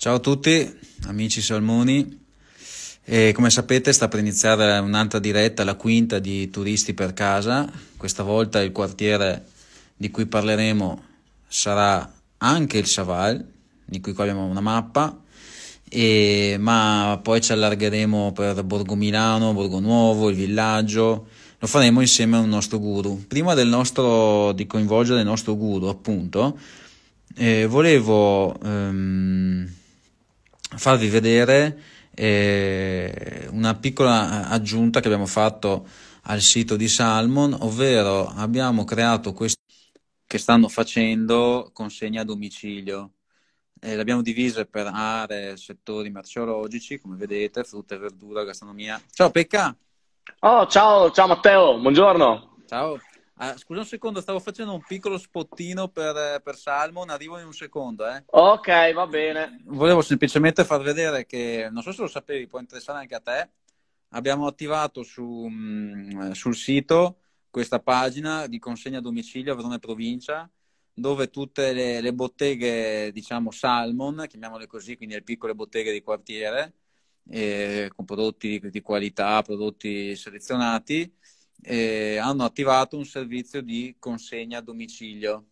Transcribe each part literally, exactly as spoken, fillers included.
Ciao a tutti, amici Salmoni. E come sapete sta per iniziare un'altra diretta, la quinta di Turisti per casa. Questa volta il quartiere di cui parleremo sarà anche il Saval, di cui qua abbiamo una mappa, e- ma poi ci allargheremo per Borgo Milano, Borgo Nuovo, il villaggio. Lo faremo insieme a un nostro guru. Prima del nostro, di coinvolgere il nostro guru, appunto, eh, volevo ehm, farvi vedere eh, una piccola aggiunta che abbiamo fatto al sito di Salmon, ovvero abbiamo creato questo che stanno facendo consegna a domicilio. Eh, l'abbiamo divise per aree, settori merceologici, come vedete, frutta e verdura, gastronomia. Ciao Pecca! Oh, ciao, ciao Matteo, buongiorno. Ciao! Ah, scusa un secondo, stavo facendo un piccolo spottino per, eh, per Salmon, arrivo in un secondo, eh. Ok, va bene. Volevo semplicemente far vedere che, non so se lo sapevi, può interessare anche a te, abbiamo attivato su, mh, sul sito questa pagina di consegna a domicilio a Verona e provincia, dove tutte le, le botteghe, diciamo, Salmon, chiamiamole così, quindi le piccole botteghe di quartiere, eh, con prodotti di, di qualità, prodotti selezionati, eh, hanno attivato un servizio di consegna a domicilio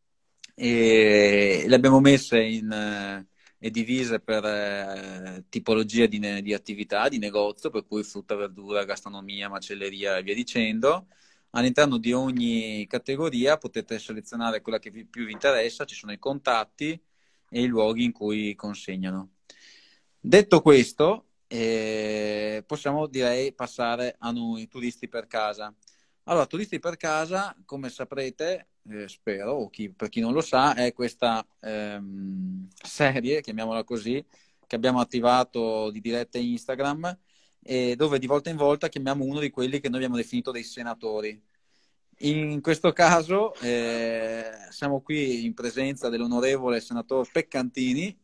e le abbiamo messe in, eh, e divise per eh, tipologia di, ne- di attività, di negozio, per cui frutta, verdura, gastronomia, macelleria e via dicendo. All'interno di ogni categoria potete selezionare quella che vi- più vi interessa, ci sono i contatti e i luoghi in cui consegnano. Detto questo, eh, possiamo direi passare a noi, turisti per casa. Allora, Turisti per casa, come saprete, eh, spero, o chi- per chi non lo sa, è questa ehm, serie, chiamiamola così, che abbiamo attivato di dirette Instagram, e dove di volta in volta chiamiamo uno di quelli che noi abbiamo definito dei senatori. In questo caso eh, siamo qui in presenza dell'onorevole senatore Peccantini,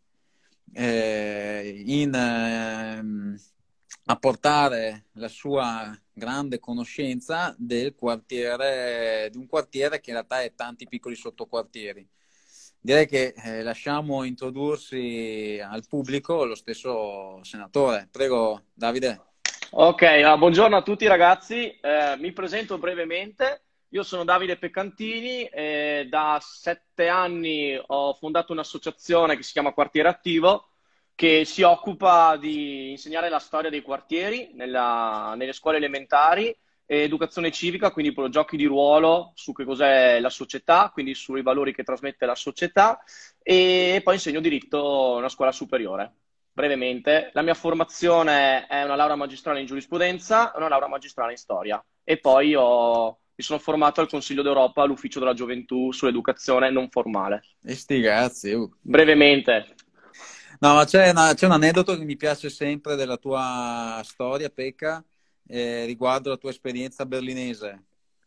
eh, in, ehm, a portare la sua grande conoscenza del quartiere, di un quartiere che in realtà è tanti piccoli sottoquartieri. Direi che eh, lasciamo introdursi al pubblico lo stesso senatore. Prego, Davide. Ok, ah, buongiorno a tutti ragazzi. Eh, mi presento brevemente. Io sono Davide Peccantini e da sette anni ho fondato un'associazione che si chiama Quartiere Attivo, che si occupa di insegnare la storia dei quartieri nella- nelle scuole elementari e educazione civica, quindi con giochi di ruolo su che cos'è la società, quindi sui valori che trasmette la società, e poi insegno diritto a una scuola superiore. Brevemente, la mia formazione è una laurea magistrale in giurisprudenza e una laurea magistrale in storia. E poi ho- mi sono formato al Consiglio d'Europa all'Ufficio della Gioventù sull'educazione non formale. E sti cazzi. uh. Brevemente, No, ma c'è una- c'è un aneddoto che mi piace sempre della tua storia, Pecca, eh, riguardo la tua esperienza berlinese.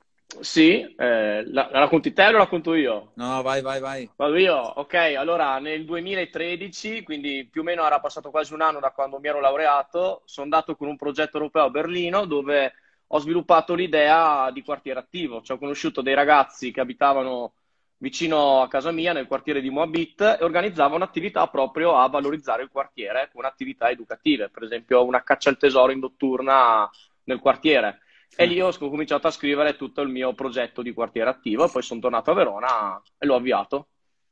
sì, eh, la, la racconti te o la racconto io? No, vai, vai, vai. Vado io, ok, allora nel duemilatredici, quindi più o meno era passato quasi un anno da quando mi ero laureato, sono andato con un progetto europeo a Berlino dove ho sviluppato l'idea di quartiere attivo, cioè ho conosciuto dei ragazzi che abitavano vicino a casa mia nel quartiere di Moabit e organizzavo un'attività proprio a valorizzare il quartiere con attività educative, per esempio una caccia al tesoro in notturna nel quartiere. E lì ho cominciato a scrivere tutto il mio progetto di quartiere attivo e poi sono tornato a Verona e l'ho avviato.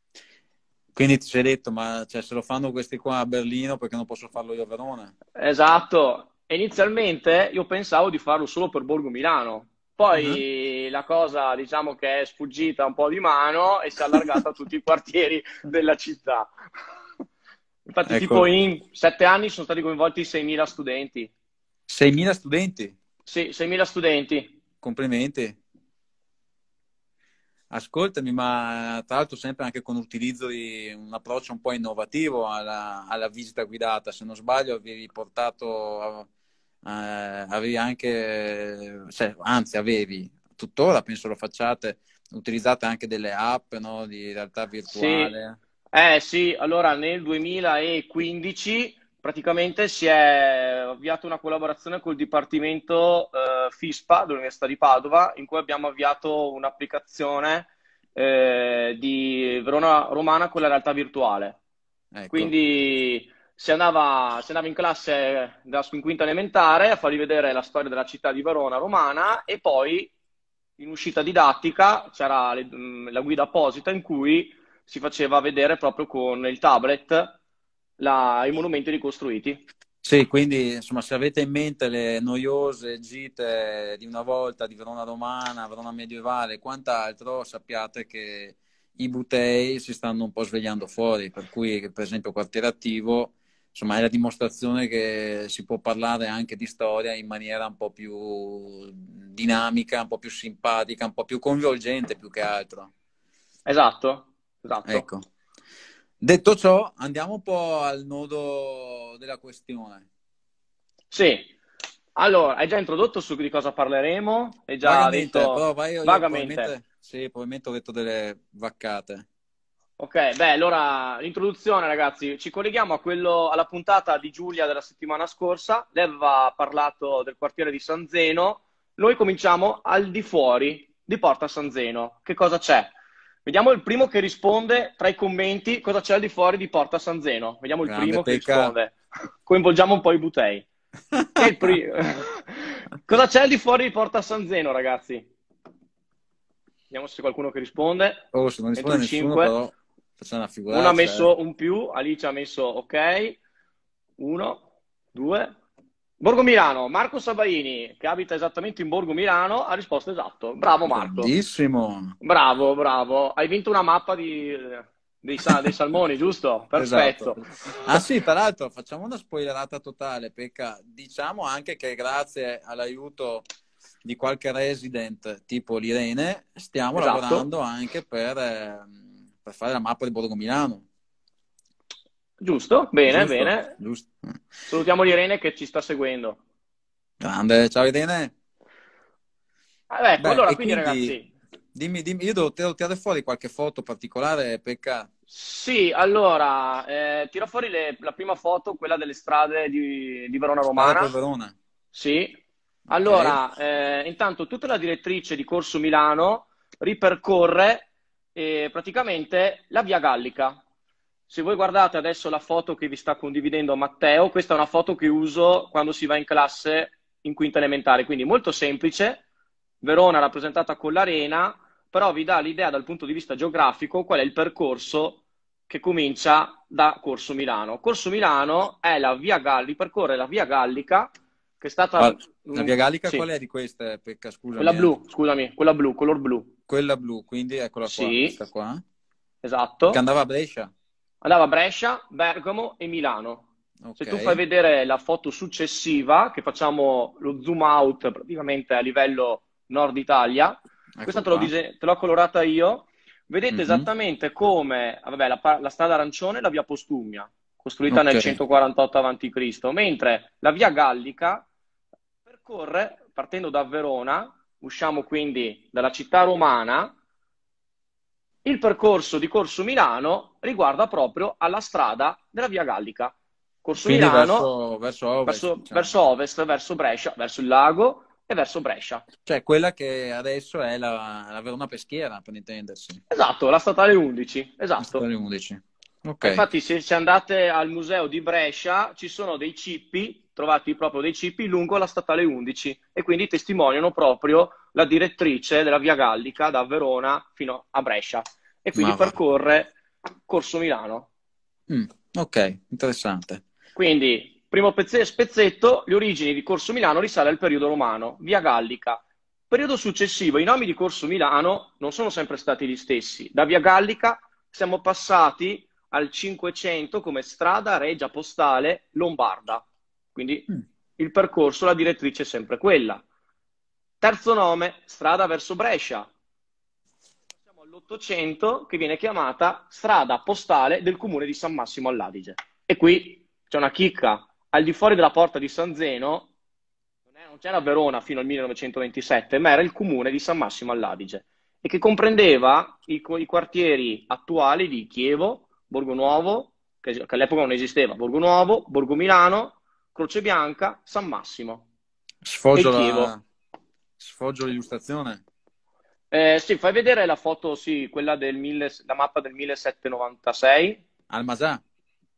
Quindi ti sei detto, ma cioè, se lo fanno questi qua a Berlino, perché non posso farlo io a Verona? Esatto. E inizialmente io pensavo di farlo solo per Borgo Milano. Ah. Poi la cosa, diciamo che è sfuggita un po' di mano e si è allargata a tutti i quartieri della città. Infatti, tipo Ecco, in sette anni sono stati coinvolti seimila studenti. seimila studenti, Sì, seimila studenti. complimenti. Ascoltami, ma tra l'altro sempre anche con l'utilizzo di un approccio un po' innovativo alla, alla visita guidata. Se non sbaglio, avevi portato, eh, avevi anche, cioè, anzi, avevi, tuttora penso lo facciate, utilizzate anche delle app, no, di realtà Sì, virtuale. eh sì, allora nel duemilaquindici praticamente si è avviata una collaborazione col Dipartimento eh, FISPA dell'Università di Padova, in cui abbiamo avviato un'applicazione eh, di Verona Romana con la realtà virtuale. ecco. Quindi si andava, si andava in classe da, in quinta elementare a fargli vedere la storia della città di Verona romana e poi in uscita didattica c'era le- mh, la guida apposita in cui si faceva vedere proprio con il tablet la- i monumenti ricostruiti. Sì, quindi insomma, se avete in mente le noiose gite di una volta di Verona romana, Verona medievale e quant'altro, sappiate che i Butei si stanno un po' svegliando fuori, per cui per esempio Quartiere Attivo, insomma, è la dimostrazione che si può parlare anche di storia in maniera un po' più dinamica, un po' più simpatica, un po' più coinvolgente più che altro. Esatto, esatto. Ecco. Detto ciò, andiamo un po' al nodo della questione. Sì, allora, hai già introdotto su di cosa parleremo? Hai già Vagamente, però detto vai io, io vagamente. probabilmente, sì, probabilmente ho detto delle vaccate. Ok, beh, allora l'introduzione, ragazzi, ci colleghiamo a quello, alla puntata di Giulia della settimana scorsa. Lei aveva parlato del quartiere di San Zeno. Noi cominciamo al di fuori di Porta San Zeno. Che cosa c'è? Vediamo il primo che risponde tra i commenti cosa c'è al di fuori di Porta San Zeno. Vediamo il Grande primo che Pecca. risponde. Coinvolgiamo un po' i butei. Chi è il primo? Cosa c'è al di fuori di Porta San Zeno, ragazzi? Vediamo se c'è qualcuno che risponde. Oh, se non Entro risponde i nessuno, cinque. però facciamo una Uno ha figuraccia, eh. messo un più, Alice ha messo ok. Uno, due. Borgo Milano, Marco Sabaini, che abita esattamente in Borgo Milano, ha risposto esatto. Bravo Marco. Grandissimo. Bravo, bravo. Hai vinto una mappa di- dei, sa- dei salmoni, giusto? Esatto. Perfetto. Ah sì, tra l'altro facciamo una spoilerata totale, Pecca. Diciamo anche che grazie all'aiuto di qualche resident tipo l'Irene, stiamo Esatto. lavorando anche per, ehm, per fare la mappa di Borgo Milano. Giusto, bene, Giusto? bene. Giusto. Salutiamo l'Irene che ci sta seguendo. Grande, ciao Irene. Ah, ecco, Beh, allora, e quindi quindi ragazzi, dimmi, dimmi, io devo, devo tirare fuori qualche foto particolare, Pecca. sì, allora, eh, tiro fuori le- la prima foto, quella delle strade di, di Verona Strada per Romana. Verona. Sì. Ok. Allora, eh, intanto tutta la direttrice di Corso Milano ripercorre eh, praticamente la Via Gallica. Se voi guardate adesso la foto che vi sta condividendo Matteo, questa è una foto che uso quando si va in classe in quinta elementare, quindi molto semplice. Verona rappresentata con l'arena, però vi dà l'idea dal punto di vista geografico qual è il percorso che comincia da Corso Milano. Corso Milano è la via Galli, percorre la via Gallica, che è stata, Ma la mm, via Gallica qual sì, è di queste, Pecca? quella Scusami, eh. blu, scusami, quella blu, color blu. Quella blu, quindi eccola qua, Sì, questa qua. Che esatto. andava a Brescia. Andava a Brescia, Bergamo e Milano. Se Ok, tu fai vedere la foto successiva, che facciamo lo zoom out praticamente a livello Nord Italia, questa eccolo te l'ho qua. dise- te l'ho colorata io, vedete Mhm. esattamente come, vabbè, la, pa- la strada arancione è la via Postumia, costruita Ok, nel centoquarantotto avanti Cristo, mentre la via Gallica percorre, partendo da Verona, usciamo quindi dalla città romana, il percorso di Corso Milano riguarda proprio alla strada della Via Gallica. Corso quindi Milano verso, verso ovest, verso, diciamo. verso ovest, verso Brescia, verso il lago e verso Brescia. Cioè quella che adesso è la, la Verona Peschiera, per intendersi. Esatto, la statale undici, La statale esatto. undici. Ma Ok, infatti, se, se andate al museo di Brescia, ci sono dei cippi, trovati proprio dei cippi lungo la statale undici e quindi testimoniano proprio la direttrice della Via Gallica da Verona fino a Brescia e quindi ma va. percorre Corso Milano. Mm, ok, interessante. Quindi, primo pezze- spezzetto, le origini di Corso Milano risale al periodo romano, Via Gallica. Periodo successivo, i nomi di Corso Milano non sono sempre stati gli stessi. Da Via Gallica siamo passati al cinquecento come strada regia postale lombarda. Quindi Mm, il percorso, la direttrice è sempre quella. Terzo nome, strada verso Brescia. Siamo all'Ottocento che viene chiamata strada postale del comune di San Massimo all'Adige. E qui c'è una chicca. Al di fuori della porta di San Zeno non è- non c'era Verona fino al millenovecentoventisette, ma era il comune di San Massimo all'Adige e che comprendeva i, i quartieri attuali di Chievo, Borgo Nuovo, che, che all'epoca non esisteva, Borgo Nuovo, Borgo Milano, Croce Bianca, San Massimo e il Sfoggio la, Chievo. sfoggio l'illustrazione. Eh, sì, fai vedere la foto, sì, quella del mille, la mappa del millesettecentonovantasei. Almasà.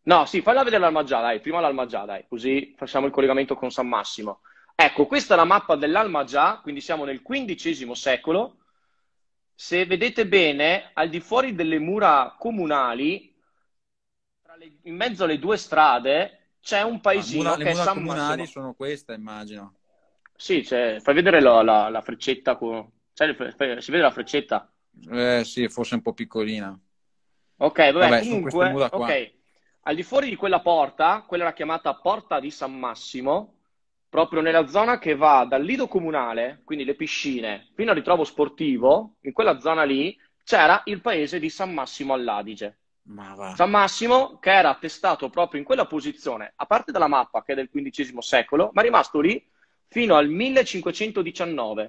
No, sì, falla vedere l'Alma-Già, dai, prima l'Alma-Già, dai, così facciamo il collegamento con San Massimo. Ecco, questa è la mappa dell'Alma-Già, quindi siamo nel quindicesimo secolo. Se vedete bene, al di fuori delle mura comunali, tra le- in mezzo alle due strade, c'è un Ah, mura- paesino le che è mura San comunali Massimo. sono queste, immagino. Sì, c'è- fai vedere la, la- la freccetta, con- c'è le fre- si vede la freccetta? Eh sì, forse un po' piccolina. Ok, vabbè, Vabbè, sono queste comunque, mura qua. ok, al di fuori di quella porta, quella era chiamata Porta di San Massimo, proprio nella zona che va dal lido comunale, quindi le piscine, fino al ritrovo sportivo, in quella zona lì c'era il paese di San Massimo all'Adige. Ma va. San Massimo, che era attestato proprio in quella posizione, a parte dalla mappa che è del quindicesimo secolo, ma è rimasto lì fino al millecinquecentodiciannove.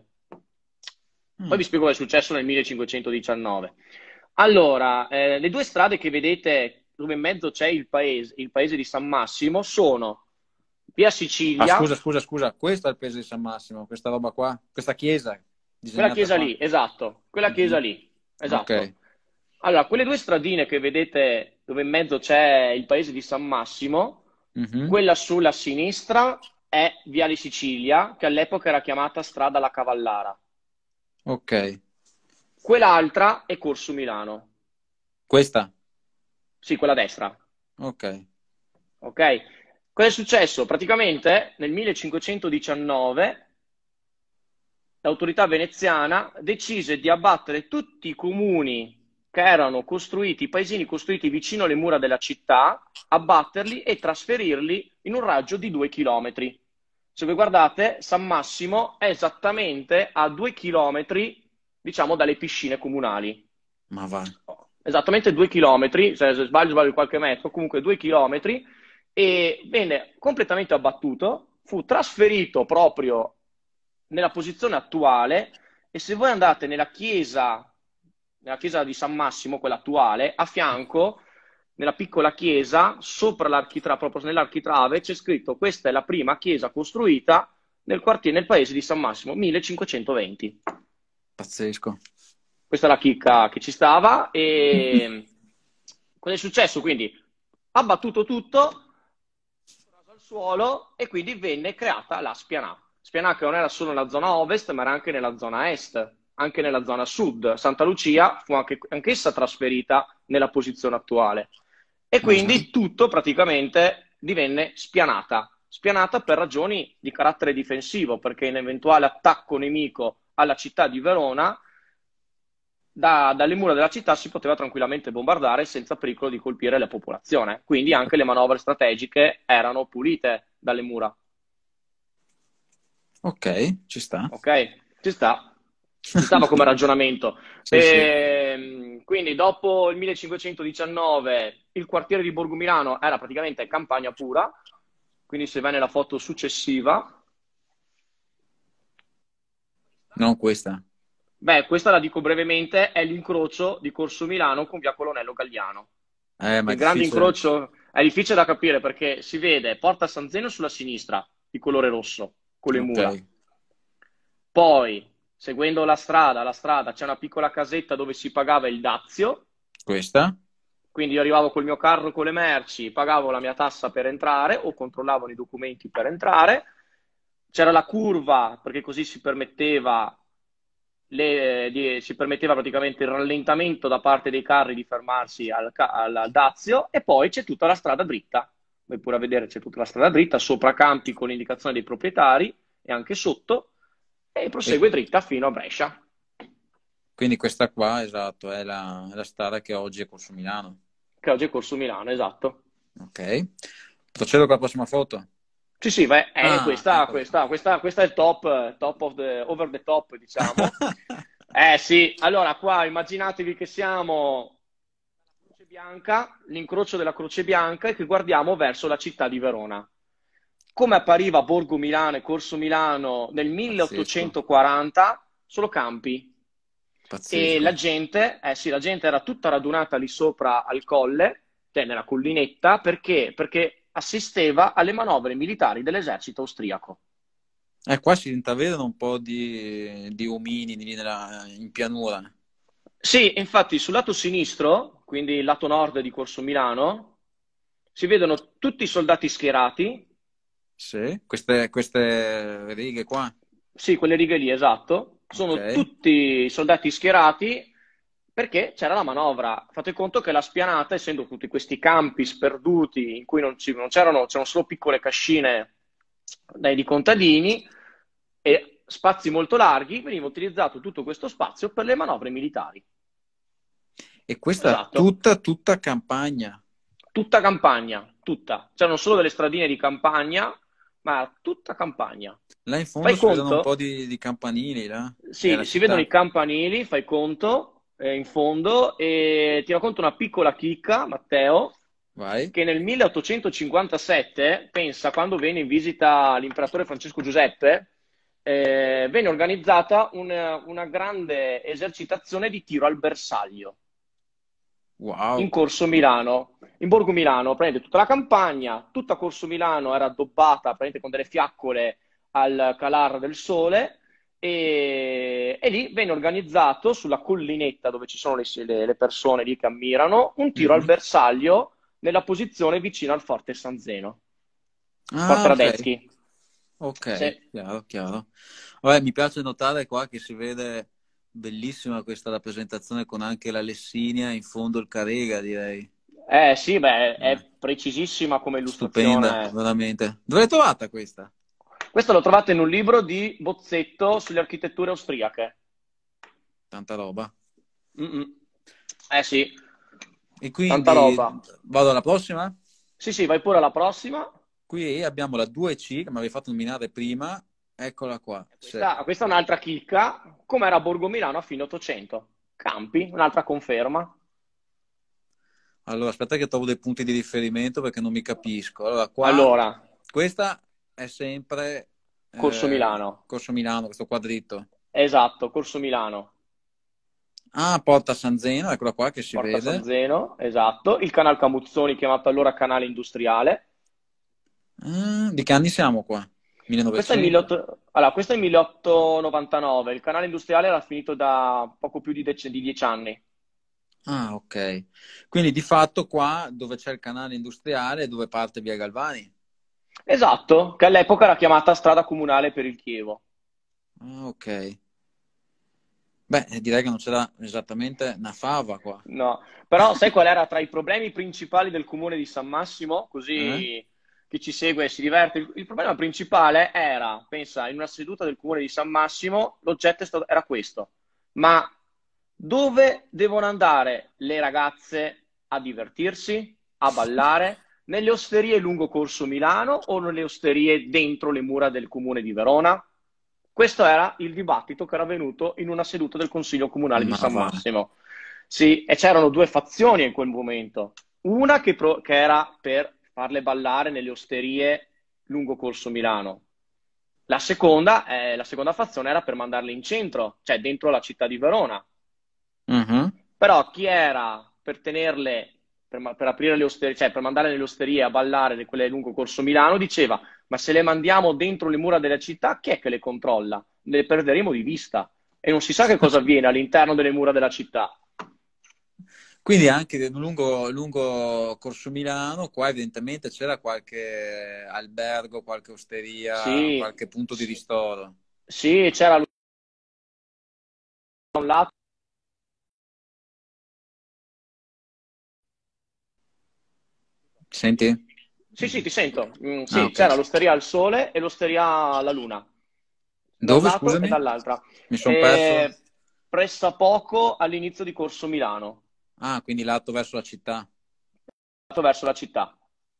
Poi Mm. vi spiego cosa è successo nel millecinquecentodiciannove. Allora, eh, le due strade che vedete dove in mezzo c'è il paese, il paese di San Massimo sono via Ah, scusa, Sicilia, scusa, scusa, questo è il paese di San Massimo, questa roba qua, questa chiesa quella disegnata chiesa qua. lì, esatto, quella chiesa Mhm. lì, Ok, esatto. Allora, quelle due stradine che vedete dove in mezzo c'è il paese di San Massimo, mhm. quella sulla sinistra è Viale Sicilia, che all'epoca era chiamata Strada La Cavallara. Ok, Quell'altra è Corso Milano. questa? Sì, quella a destra. Ok. Ok? Cosa è successo? Praticamente nel millecinquecentodiciannove l'autorità veneziana decise di abbattere tutti i comuni che erano costruiti, i paesini costruiti vicino alle mura della città, abbatterli e trasferirli in un raggio di due chilometri. Se voi guardate, San Massimo è esattamente a due chilometri, diciamo, dalle piscine comunali. Ma va. Esattamente due chilometri, se se sbaglio sbaglio di qualche metro, comunque due chilometri, e venne completamente abbattuto, fu trasferito proprio nella posizione attuale e se voi andate nella chiesa, nella chiesa di San Massimo, quella attuale, a fianco, nella piccola chiesa, sopra l'architrave, proprio nell'architrave, c'è scritto questa è la prima chiesa costruita nel quartiere, nel paese di San Massimo, millecinquecentoventi. Pazzesco. Questa è la chicca che ci stava. E cosa è successo? Quindi ha battuto tutto, raso al suolo e quindi venne creata la Spianà. Spianà che non era solo nella zona ovest, ma era anche nella zona est, anche nella zona sud. Santa Lucia fu anche, anch'essa trasferita nella posizione attuale. E Ah, quindi tutto praticamente divenne spianata. Spianata per ragioni di carattere difensivo, perché in eventuale attacco nemico alla città di Verona da- dalle mura della città si poteva tranquillamente bombardare senza pericolo di colpire la popolazione. Quindi anche le manovre strategiche erano pulite dalle mura. ok, ci sta. Ok? Ci sta. Ci stava come ragionamento. Sì, sì. Ehm, quindi dopo il millecinquecentodiciannove il quartiere di Borgo Milano era praticamente campagna pura. Quindi se vai nella foto successiva, Non questa. beh, questa la dico brevemente, è l'incrocio di Corso Milano con via Colonnello Galliano. Eh, ma è Il grande difficile. incrocio è difficile da capire perché si vede Porta San Zeno sulla sinistra, di colore rosso, con le Ok, mura. Poi, seguendo la strada, la strada c'è una piccola casetta dove si pagava il dazio, questa? quindi io arrivavo col mio carro con le merci, pagavo la mia tassa per entrare o controllavano i documenti per entrare. C'era la curva perché così si permetteva, le- di- si permetteva praticamente il rallentamento da parte dei carri di fermarsi al, ca- al- al dazio e poi c'è tutta la strada dritta. Voi pure a vedere c'è tutta la strada dritta, sopra campi con l'indicazione dei proprietari e anche sotto e E prosegue dritta fino a Brescia, quindi questa qua, esatto, è la, è la strada che oggi è Corso Milano. che oggi è Corso Milano, esatto. Ok. Procedo con la prossima foto. Sì, sì, beh, è Ah, questa, eccola qua. questa, questa, questa è il top, top of the, over the top, diciamo. Eh sì, allora qua immaginatevi che siamo alla Croce Bianca, l'incrocio della Croce Bianca e che guardiamo verso la città di Verona. Come appariva Borgo Milano e Corso Milano nel Pazzesco, milleottocentoquaranta? Solo campi. E pazzesco. la gente, eh sì, la gente era tutta radunata lì sopra al colle, cioè nella collinetta, perché? Perché assisteva alle manovre militari dell'esercito austriaco. Eh, qua si intravedono un po' di, di omini lì nella- in pianura. Sì, infatti sul lato sinistro, quindi il lato nord di Corso Milano, si vedono tutti i soldati schierati, Sì, queste, queste righe qua. sì, quelle righe lì, esatto, Ok. sono tutti i soldati schierati perché c'era la manovra. Fate conto che la spianata, essendo tutti questi campi sperduti in cui non ci- non c'erano, c'erano solo piccole cascine dai, di contadini e spazi molto larghi, veniva utilizzato tutto questo spazio per le manovre militari. E questa Esatto. tutta, tutta campagna. Tutta campagna, tutta. C'erano solo delle stradine di campagna, ma tutta campagna. Là in Fai fondo si vedono un po' conto? di, di campanili, là. È la Sì, si vedono città. i campanili, fai conto, eh, in fondo, e ti racconto una piccola chicca, Matteo, Vai. che nel milleottocentocinquantasette, pensa, quando venne in visita l'imperatore Francesco Giuseppe, eh, venne organizzata una, una grande esercitazione di tiro al bersaglio in Wow. Corso Milano, in Borgo Milano, prende tutta la campagna, tutta Corso Milano era addobbata prende con delle fiaccole al calar del sole e, e lì venne organizzato sulla collinetta dove ci sono le, le- le persone lì che ammirano un tiro al Mhm. bersaglio nella posizione vicino al Forte San Zeno, Forte Ah, ok. Radetzky. Ok, Sì. chiaro, chiaro. Vabbè, mi piace notare qua che si vede bellissima questa rappresentazione con anche la Lessinia, in fondo il Carega, direi. Eh sì, beh, Eh, è precisissima come stupenda, illustrazione. veramente. Dove l'hai trovata questa? Questo lo trovate in un libro di Bozzetto sulle architetture austriache. Tanta roba. Mm-mm. Eh sì, E tanta quindi roba. vado alla prossima? Sì, sì, vai pure alla prossima. Qui abbiamo la due C che mi avevi fatto nominare prima. Eccola qua. Sì. Questa, questa è un'altra chicca, come era Borgo Milano a fine Ottocento. Campi, un'altra conferma. Allora, aspetta che trovo dei punti di riferimento perché non mi capisco. Allora, qua, Allora, questa è sempre Corso eh, Milano. Corso Milano, questo qua dritto. Esatto, Corso Milano. Ah, Porta San Zeno, eccola qua che si Porta San vede. Zeno, esatto. Il canal Camuzzoni, chiamato allora canale industriale. Ah, di che anni siamo qua? Questo è il millenovecento. milleottocento allora, questo è il milleottocentonovantanove. Il canale industriale era finito da poco più di, dec- di dieci anni. Ah, ok. Quindi di fatto qua dove c'è il canale industriale è dove parte via Galvani. Esatto, che all'epoca era chiamata strada comunale per il Chievo. Ah, ok. Beh, direi che non c'era esattamente una fava qua. No, però sai qual era tra i problemi principali del comune di San Massimo? Eh? Così chi ci segue si diverte. Il, il problema principale era, pensa, in una seduta del comune di San Massimo, l'oggetto è stato- era questo. Ma dove devono andare le ragazze a divertirsi, a ballare? Nelle osterie lungo Corso Milano o nelle osterie dentro le mura del comune di Verona? Questo era il dibattito che era avvenuto in una seduta del Consiglio Comunale di Ma San va. Massimo. Sì, e c'erano due fazioni in quel momento. Una che, pro- che era per farle ballare nelle osterie lungo Corso Milano. La seconda, eh, la seconda fazione era per mandarle in centro, cioè dentro la città di Verona. Mhm. Però chi era per tenerle, per, ma- per aprire le osterie, cioè per mandarle nelle osterie a ballare, le- quelle lungo Corso Milano, diceva: Ma se le mandiamo dentro le mura della città, chi è che le controlla? Le perderemo di vista. E non si sa che cosa avviene all'interno delle mura della città. Quindi anche lungo, lungo Corso Milano, qua evidentemente c'era qualche albergo, qualche osteria, Sì, qualche punto di sì, ristoro. sì, c'era un lato. Senti? Sì, sì, ti sento. Mm, Ah, sì, ok. c'era l'osteria al sole e l'osteria alla luna, da un Dove, lato e scusami? dall'altra. Mi sono perso. E pressappoco all'inizio di Corso Milano, Ah, quindi lato verso la città. verso la città.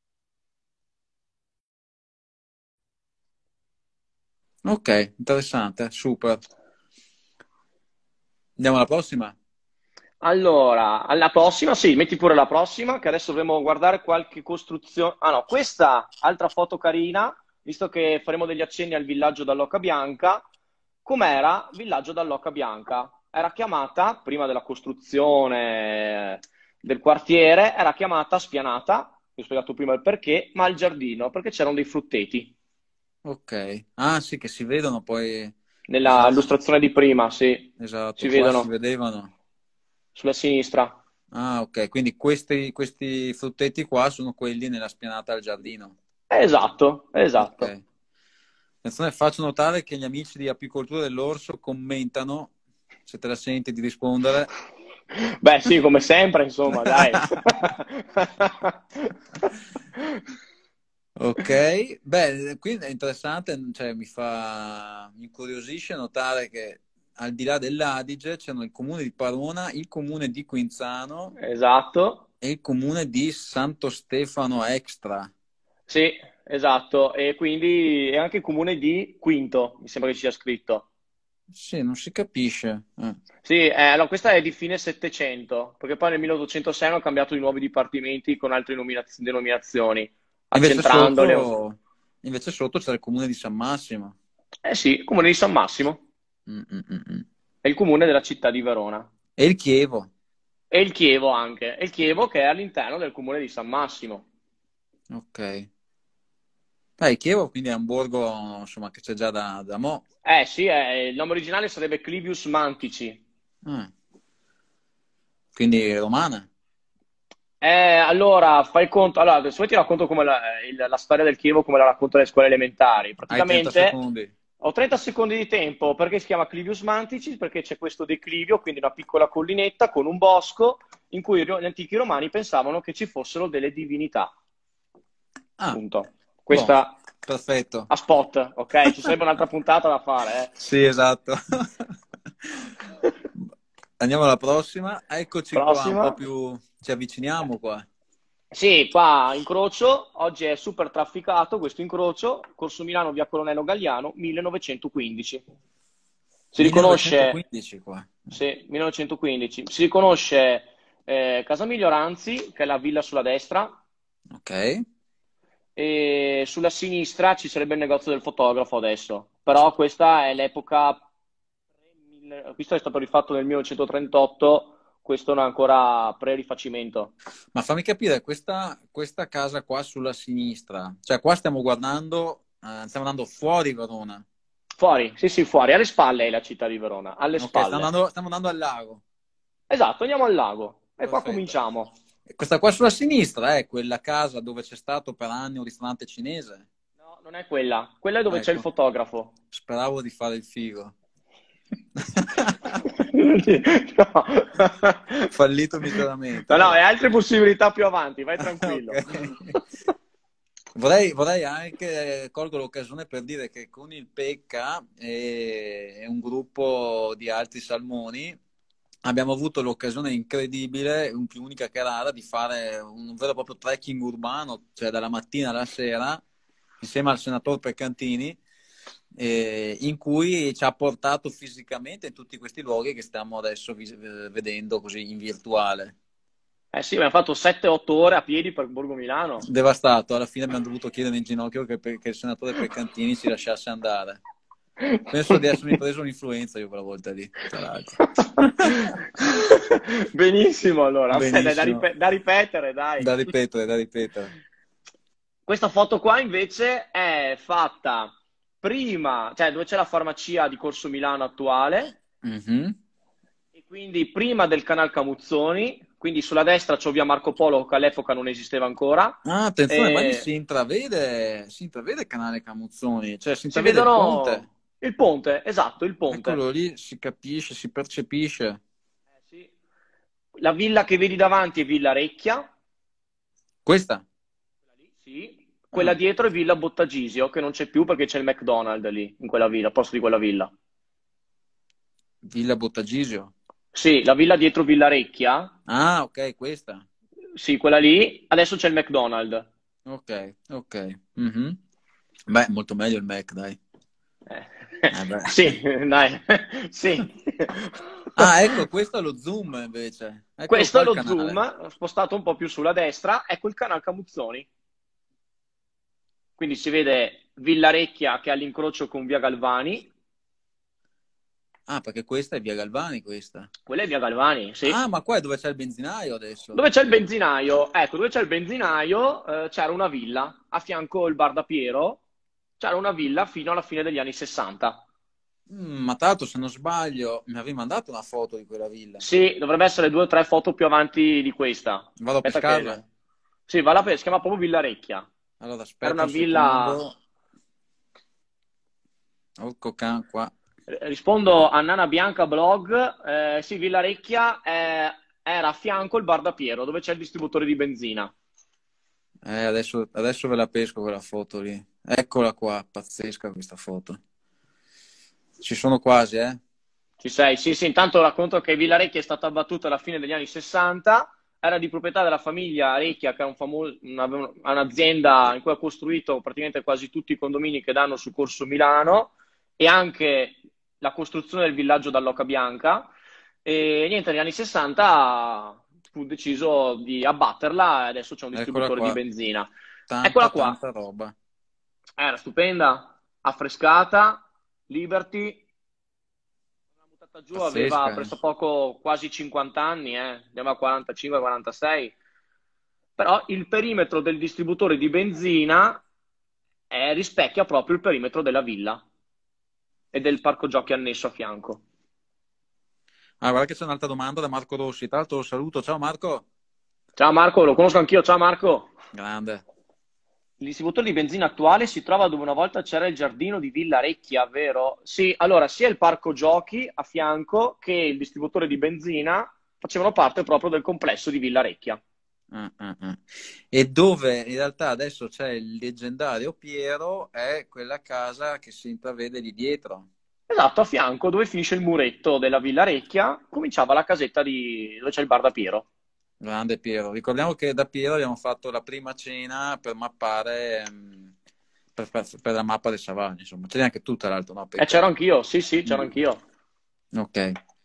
Ok, interessante, super. Andiamo alla prossima? Allora, alla prossima, sì, metti pure la prossima, che adesso dovremo guardare qualche costruzione. Ah no, questa altra foto carina, visto che faremo degli accenni al villaggio dall'Oca Bianca. Com'era Villaggio dall'Oca Bianca? Era chiamata, prima della costruzione del quartiere, era chiamata Spianata, vi ho spiegato prima il perché, ma il giardino, perché c'erano dei frutteti. Ok. Ah, sì, che si vedono poi. Nella Esatto, illustrazione di prima, sì, esatto, si qua si vedono vedevano. sulla sinistra. Ah, ok, quindi questi, questi fruttetti qua sono quelli nella spianata al giardino. Esatto, esatto. Ok. Attenzione, faccio notare che gli amici di Apicoltura dell'Orso commentano, se te la senti di rispondere. Beh, sì, come sempre, insomma, dai. Ok, beh, quindi è interessante, cioè mi fa, mi incuriosisce notare che al di là dell'Adige c'erano il comune di Parona, il comune di Quinzano Esatto. e il comune di Santo Stefano Extra. Sì, esatto. E quindi è anche il comune di Quinto, mi sembra che ci sia scritto. Sì, non si capisce. Eh. Sì, eh, allora questa è di fine Settecento, perché poi nel milleottocentosei hanno cambiato di nuovi dipartimenti con altre nominaz- denominazioni, Invece accentrandole. sotto, invece sotto c'è il comune di San Massimo. Eh sì, il comune di San Massimo Mm, mm, mm, mm. è il comune della città di Verona. E il Chievo. E il Chievo anche, e il Chievo che è all'interno del comune di San Massimo. Ok. Beh, il Chievo quindi è un borgo, insomma, che c'è già da, da mo'. Eh sì, eh, il nome originale sarebbe Clivius Mantici. Ah, quindi romana. Eh, allora, fai conto, allora, adesso ti racconto come la, il- la storia del Chievo, come la racconto alle scuole elementari. Hai trenta Praticamente secondi. ho trenta secondi di tempo perché si chiama Clivius Mantici, perché c'è questo declivio, quindi una piccola collinetta con un bosco in cui gli antichi romani pensavano che ci fossero delle divinità. Ah, Punto. buono, Questa perfetto. a spot, ok? Ci sarebbe un'altra puntata da fare, Sì, esatto. Andiamo alla prossima. eh. Eccoci qua, un po' Prossima. più ci avviciniamo qua. Sì, qua incrocio, oggi è super trafficato questo incrocio, Corso Milano, via Colonnello Galliano, millenovecentoquindici. Si riconosce, millenovecentoquindici qua. sì, millenovecentoquindici, si riconosce eh, Casa Miglioranzi, che è la villa sulla destra, Ok. e sulla sinistra ci sarebbe il negozio del fotografo adesso, però questa è l'epoca, questo è stato rifatto nel millenovecentotrentotto, questo non è ancora pre-rifacimento. Ma fammi capire, questa, questa casa qua sulla sinistra, cioè qua stiamo guardando, eh, stiamo andando fuori Verona. Fuori, sì, sì, fuori, alle spalle è la città di Verona, alle Ok, stiamo spalle. andando, stiamo andando al lago. Esatto, andiamo al lago e qua Perfetto. cominciamo. E questa qua sulla sinistra è quella casa dove c'è stato per anni un ristorante cinese. No, non è quella, quella è dove c'è il Ecco, fotografo. speravo di fare il figo. No. Fallito miseramente, No, no, vabbè. hai altre possibilità più avanti, vai Ok. tranquillo. Vorrei, vorrei anche, colgo l'occasione per dire che con il Pecca e, e un gruppo di altri salmoni abbiamo avuto l'occasione incredibile, un più unica che rara, di fare un vero e proprio trekking urbano, cioè dalla mattina alla sera, insieme al senatore Peccantini, eh, in cui ci ha portato fisicamente in tutti questi luoghi che stiamo adesso vis- vedendo così in virtuale. Eh sì, abbiamo fatto sette otto ore a piedi per Borgo Milano. Devastato, alla fine abbiamo dovuto chiedere in ginocchio che, che il senatore Peccantini ci lasciasse andare. Penso di essermi preso un'influenza io quella volta lì, tra l'altro. Benissimo, allora. Beh, dai, da, Benissimo. rip- da ripetere, dai. Da ripetere, da ripetere. Questa foto qua invece è fatta prima, cioè dove c'è la farmacia di Corso Milano attuale, Mhm. e quindi prima del Canal Camuzzoni, quindi sulla destra c'ho via Marco Polo che all'epoca non esisteva ancora, Ah, attenzione, ma lì e si intravede, si intravede il canale Camuzzoni, cioè si si intravede il ponte. vedono il ponte, esatto, il ponte. Eccolo lì, si capisce, si percepisce. Eh, sì. La villa che vedi davanti è Villa Recchia, Questa? quella lì, sì. Quella Ah, dietro è Villa Bottagisio, che non c'è più perché c'è il McDonald's lì, in quella villa, al posto di quella villa. Villa Bottagisio. Sì, la villa dietro Villa Recchia. Ah, ok, questa. Sì, quella lì. Adesso c'è il McDonald's. Ok, ok. Mhm. Beh, molto meglio il Mac, dai. Eh, Eh beh. sì, dai, sì. Ah, ecco, questo è lo zoom invece. Eccolo Questo qua è il lo canale. zoom, spostato un po' più sulla destra. Ecco il canale Camuzzoni. Quindi si vede Villarecchia che è all'incrocio con Via Galvani. Ah, perché questa è via Galvani, questa. Quella è Via Galvani, sì. Ah, ma qua è dove c'è il benzinaio adesso. Dove c'è il benzinaio? Ecco, dove c'è il benzinaio eh, c'era una villa. A fianco il bar da Piero c'era una villa fino alla fine degli anni sessanta. Mm, ma tra l'altro, se non sbaglio, mi avevi mandato una foto di quella villa. Sì, dovrebbe essere due o tre foto più avanti di questa. Vado a Aspetta pescarla? che... Sì, va la pe- si chiama proprio Villarecchia. Allora, Era aspetta una un villa... secondo. Orco can qua. Rispondo a Nana Bianca Blog. Eh, sì, Villarecchia è- era a fianco il Bar da Piero, dove c'è il distributore di benzina. Eh, adesso, adesso ve la pesco quella foto lì. Eccola qua, pazzesca questa foto. Ci sono quasi, eh? Ci sei? Sì, sì, intanto racconto che Villarecchia è stata abbattuta alla fine degli anni sessanta, era di proprietà della famiglia Recchia, che è un famo- una- un'azienda in cui ha costruito praticamente quasi tutti i condomini che danno su Corso Milano e anche la costruzione del villaggio dall'Oca Bianca. E niente, negli anni sessanta fu deciso di abbatterla e adesso c'è un Eccola distributore di qua. benzina. Eccola Tanta, qua, tanta roba. era stupenda, affrescata, Liberty. Una buttata giù aveva Pazzesca, eh? pressappoco quasi cinquanta anni, eh, andiamo a quarantacinque quarantasei, però il perimetro del distributore di benzina eh, rispecchia proprio il perimetro della villa e del parco giochi annesso a fianco. Ah, guarda che c'è un'altra domanda da Marco Rossi. Tra l'altro lo saluto. Ciao Marco. Ciao Marco, lo conosco anch'io, ciao Marco. Grande. Il distributore di benzina attuale si trova dove una volta c'era il giardino di Villa Recchia, vero? Sì, allora sia il parco giochi a fianco che il distributore di benzina facevano parte proprio del complesso di Villa Recchia. Ah, ah, ah. E dove in realtà adesso c'è il leggendario Piero, è quella casa che si intravede lì dietro. Esatto, a fianco dove finisce il muretto della Villa Recchia, cominciava la casetta di... dove c'è il bar da Piero. Grande Piero. Ricordiamo che da Piero abbiamo fatto la prima cena per mappare, ehm, per, per- per la mappa del Savagno, insomma. C'è anche tu, tra l'altro, no? E c'ero Pecca. anch'io, sì, sì, c'ero Mm. anch'io. Ok.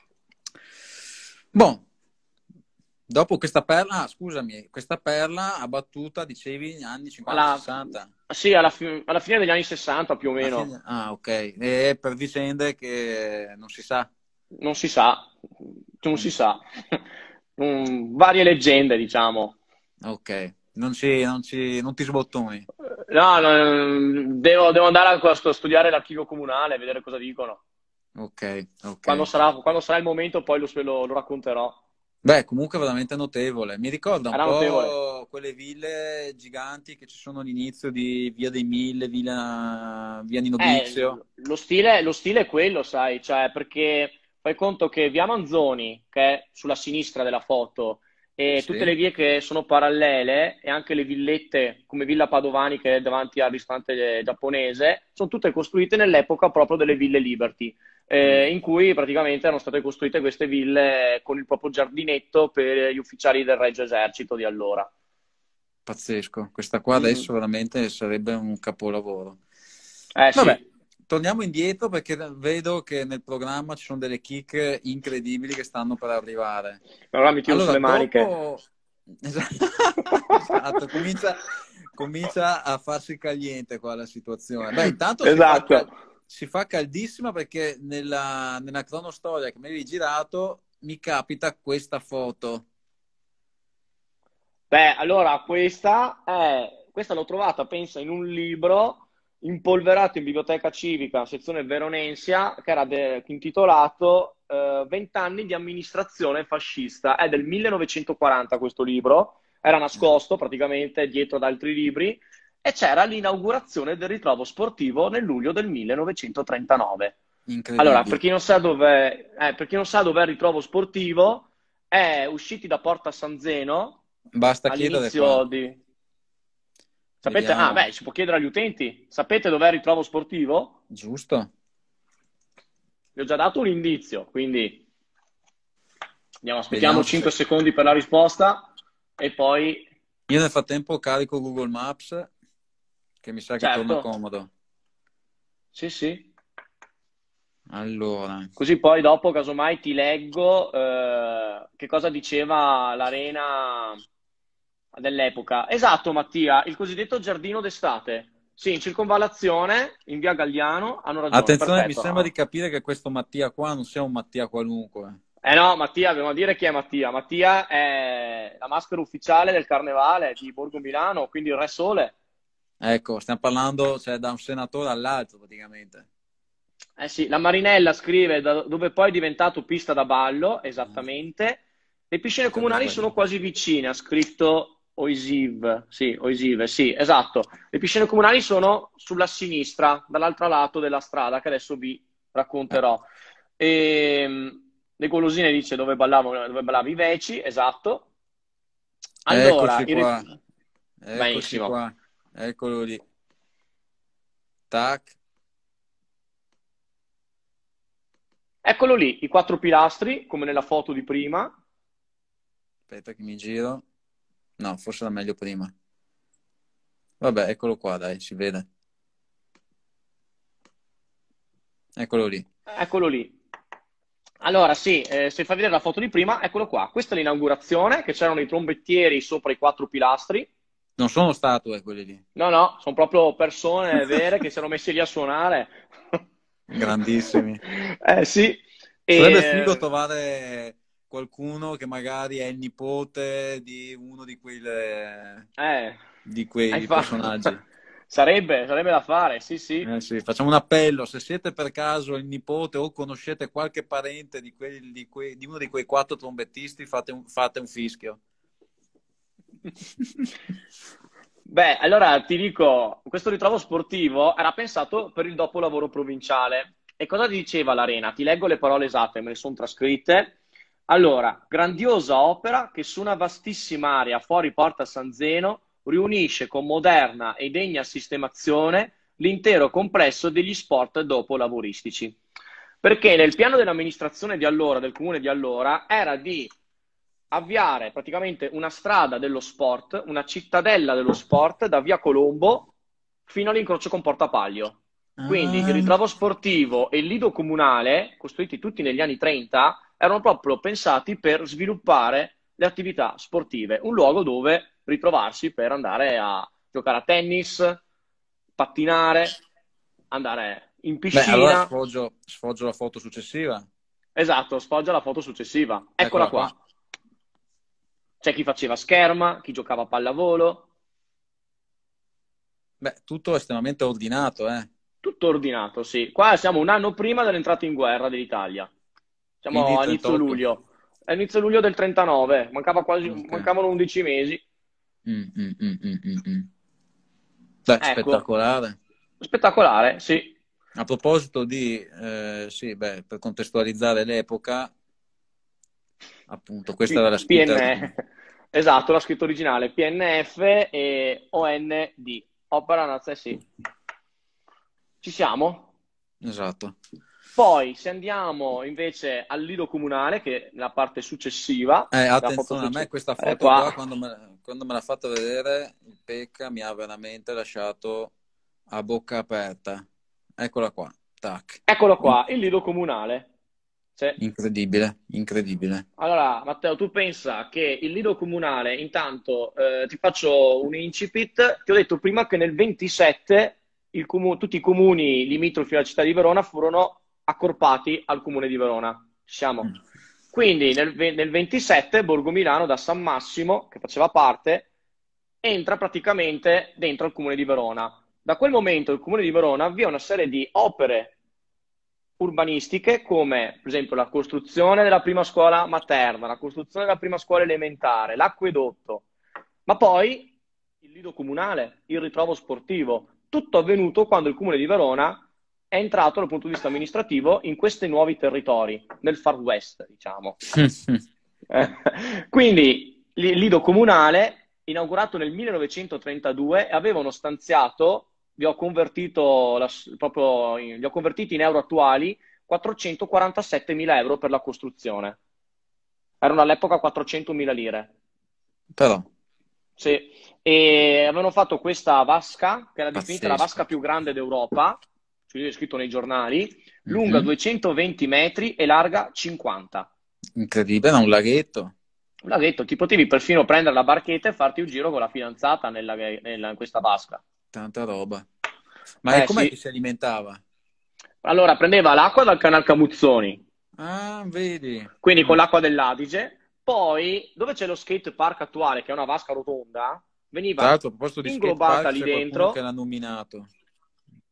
Boh, dopo questa perla, ah, scusami, questa perla abbattuta, dicevi, negli anni Alla... cinquanta sessanta. Sì, alla, fi- alla fine degli anni sessanta più o Alla meno. fine- Ah, ok. E per vicende che non si sa. Non si sa, non si Mm. sa. Mm, varie leggende, diciamo. Ok, non, ci, non, ci, non ti sbottoni. No, no, devo, devo andare a questo- a studiare l'archivio comunale, vedere cosa dicono. Ok, ok. Quando sarà, quando sarà il momento, poi lo, lo- lo racconterò. Beh, comunque veramente notevole. Mi ricorda un Era notevole. po' quelle ville giganti che ci sono all'inizio di Via dei Mille, Via, Via Nino Eh, Bixio. lo stile, lo stile è quello, sai, cioè, perché fai conto che via Manzoni, che è sulla sinistra della foto, e tutte Sì. le vie che sono parallele, e anche le villette come Villa Padovani, che è davanti al ristorante giapponese, sono tutte costruite nell'epoca proprio delle ville Liberty, Mm, eh, in cui praticamente erano state costruite queste ville con il proprio giardinetto per gli ufficiali del Regio Esercito di allora. pazzesco. Questa qua Mm. adesso veramente sarebbe un capolavoro. Eh Vabbè, sì, torniamo indietro perché vedo che nel programma ci sono delle kick incredibili che stanno per arrivare. allora mi tiro Allora, sulle maniche. dopo... Esatto, comincia, comincia a farsi caliente qua la situazione. Beh, intanto si fa, Esatto. cal- si fa caldissima perché nella, nella cronostoria che mi avevi girato mi capita questa foto. Beh, allora questa è, questa l'ho trovata, pensa, in un libro impolverato in biblioteca civica, sezione Veronensia, che era de- intitolato eh, venti anni di amministrazione fascista. È del millenovecentoquaranta questo libro, era nascosto praticamente dietro ad altri libri e c'era l'inaugurazione del ritrovo sportivo nel luglio del millenovecentotrentanove. Allora, per Incredibile. chi non sa dov'è, eh, per chi non sa dov'è il ritrovo sportivo, è usciti da Porta San Zeno Basta chiedere qua. all'inizio di... Sapete? Ah, Vediamo. beh, si può chiedere agli utenti. Sapete dov'è il ritrovo sportivo? Giusto? Vi ho già dato un indizio, quindi andiamo, aspettiamo Vediamo se cinque c'è. secondi per la risposta e poi, Io nel frattempo carico Google Maps, che mi sa che torna certo, comodo. sì, sì. Allora, Così poi dopo, casomai, ti leggo eh, che cosa diceva l'arena dell'epoca. Esatto, Mattia, il cosiddetto giardino d'estate. Sì, in circonvallazione, in via Galliano, hanno ragione, attenzione, mi perfetto. sembra di No? capire che questo Mattia qua non sia un Mattia qualunque. Eh no, Mattia, dobbiamo dire chi è Mattia. Mattia è la maschera ufficiale del Carnevale di Borgo Milano, quindi il Re Sole. Ecco, stiamo parlando, cioè, da un senatore all'altro praticamente. Eh sì, la Marinella scrive da- dove poi è diventato pista da ballo, Eh, esattamente. Le piscine che avevo comunali sono sbagliato. quasi vicine, ha scritto Oisiv. Sì, Oisive, sì, esatto. Le piscine comunali sono sulla sinistra, dall'altro lato della strada, che adesso vi Eh, racconterò. E, le golosine dice dove ballavano, dove ballavi i Veci, esatto. Allora, eccoci il rit- qua, eccoci benissimo. qua, eccolo lì. Tac, Eccolo lì, i quattro pilastri, come nella foto di prima. aspetta che mi giro. No, forse era meglio prima. Vabbè, eccolo qua, dai, si vede. Eccolo lì. Eccolo lì. Allora, sì, eh, se fai vedere la foto di prima, eccolo qua. Questa è l'inaugurazione, che c'erano i trombettieri sopra i quattro pilastri. Non sono statue quelli lì. No, no, sono proprio persone vere che si erano messi lì a suonare. Grandissimi. Eh sì, Sarebbe figo e, trovare qualcuno che magari è il nipote di uno di quei, eh, di hai quei fa- personaggi. sarebbe, sarebbe da fare, sì, sì. Eh sì, facciamo un appello, se siete per caso il nipote o conoscete qualche parente di, quelli- di quei- di uno di quei quattro trombettisti, fate un, fate un fischio. Beh, allora ti dico, questo ritrovo sportivo era pensato per il dopolavoro provinciale. E cosa diceva l'Arena? Ti leggo le parole esatte, me le sono trascritte. Allora, grandiosa opera che su una vastissima area fuori Porta San Zeno riunisce con moderna e degna sistemazione l'intero complesso degli sport dopolavoristici. Perché nel piano dell'amministrazione di allora, del comune di allora, era di avviare praticamente una strada dello sport, una cittadella dello sport da via Colombo fino all'incrocio con Porta Paglio. Quindi il Ah, ritrovo sportivo e il lido comunale, costruiti tutti negli anni trenta, erano proprio pensati per sviluppare le attività sportive, un luogo dove ritrovarsi per andare a giocare a tennis, pattinare, andare in beh, allora piscina. sfoggio, sfoggio la foto successiva. Esatto, sfoggia la foto successiva. Eccola Eccola qua. qua. C'è chi faceva scherma, chi giocava a pallavolo, Beh, tutto estremamente ordinato, eh. tutto ordinato, sì. Qua siamo un anno prima dell'entrata in guerra dell'Italia. Siamo Quindi a inizio trentotto. luglio. È inizio luglio del trentanove, mancava quasi, Ok. mancavano undici mesi. Mm, mm, mm, mm, mm, mm. Beh, Ecco, spettacolare. spettacolare, sì. A proposito di, eh, sì, beh, per contestualizzare l'epoca, appunto, questa era la P- scritta. PN, esatto, la scritta originale, P N F e O N D, Opera Nazionale, sì. Ci siamo? Esatto. Poi, se andiamo invece al lido comunale, che è la parte successiva, Eh, la foto attenzione, a me successiva, questa è foto qua. qua, quando me, quando me l'ha fatta vedere, il Pecca mi ha veramente lasciato a bocca aperta. Eccola qua. Tac. Eccolo In- qua, il lido comunale. Sì. incredibile, incredibile. Allora, Matteo, tu pensa che il lido comunale, intanto eh, ti faccio un incipit, ti ho detto prima che nel ventisette il comu- tutti i comuni limitrofi alla città di Verona furono accorpati al comune di Verona. Ci siamo? Mm. Quindi nel, ve- nel ventisette Borgo Milano da San Massimo, che faceva parte, entra praticamente dentro il comune di Verona. Da quel momento il comune di Verona avvia una serie di opere urbanistiche come per esempio la costruzione della prima scuola materna, la costruzione della prima scuola elementare, l'acquedotto, ma poi il lido comunale, il ritrovo sportivo, tutto avvenuto quando il comune di Verona è entrato dal punto di vista amministrativo in questi nuovi territori, nel Far West, diciamo. Eh, Quindi il lido comunale, inaugurato nel millenovecentotrentadue, avevano stanziato, vi ho convertito la- proprio in, li ho convertiti in euro attuali, quattrocentoquarantasettemila euro per la costruzione. Erano all'epoca quattrocentomila lire. Però, Sì. E avevano fatto questa vasca, che era definita la pazzesco. vasca più grande d'Europa, cioè è scritto nei giornali, lunga Mhm. duecentoventi metri e larga cinquanta. Incredibile, era un laghetto. Un laghetto, ti potevi perfino prendere la barchetta e farti un giro con la fidanzata nella, nella- in questa vasca. Tanta roba. Ma e Eh com'è che sì. si alimentava? Allora prendeva l'acqua dal canal Camuzzoni, Ah, vedi. quindi con Mm. l'acqua dell'Adige. Poi, dove c'è lo skate park attuale, che è una vasca rotonda, Tra veniva l'altro, a proposito di skate inglobata park, lì c'è qualcuno che dentro. l'ha nominato. Sì, prima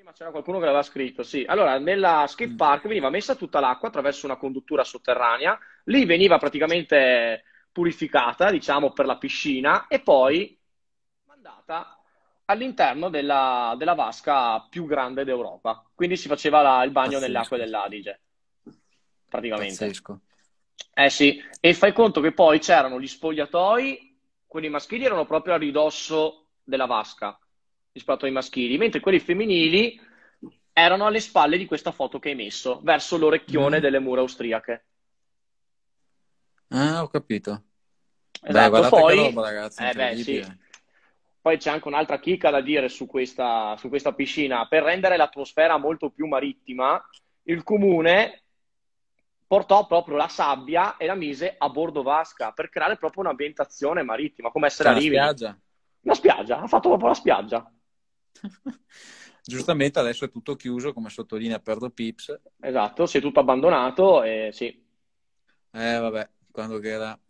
ma c'era qualcuno che l'aveva scritto, sì. Allora, nella skate Mm. park veniva messa tutta l'acqua attraverso una conduttura sotterranea, lì veniva praticamente purificata, diciamo, per la piscina e poi mandata all'interno della, della vasca più grande d'Europa. Quindi si faceva la- il bagno nelle acque Pazzesco, dell'Adige, praticamente. pazzesco. Eh sì, e fai conto che poi c'erano gli spogliatoi, quelli maschili erano proprio a ridosso della vasca, gli spogliatoi maschili, mentre quelli femminili erano alle spalle di questa foto che hai messo, verso l'orecchione Mm. delle mura austriache. Ah, ho capito. Beh, Esatto, guardate che poi, roba, ragazzi, eh beh, sì, incredibile. poi c'è anche un'altra chicca da dire su questa, su questa piscina. Per rendere l'atmosfera molto più marittima, il comune portò proprio la sabbia e la mise a bordo vasca per creare proprio un'ambientazione marittima, come essere C'è a una Rimini. spiaggia. Una spiaggia, ha fatto proprio la spiaggia. Giustamente adesso è tutto chiuso, come sottolinea Perdo Pips. Esatto, si è tutto abbandonato e sì. Eh, vabbè, quando che era...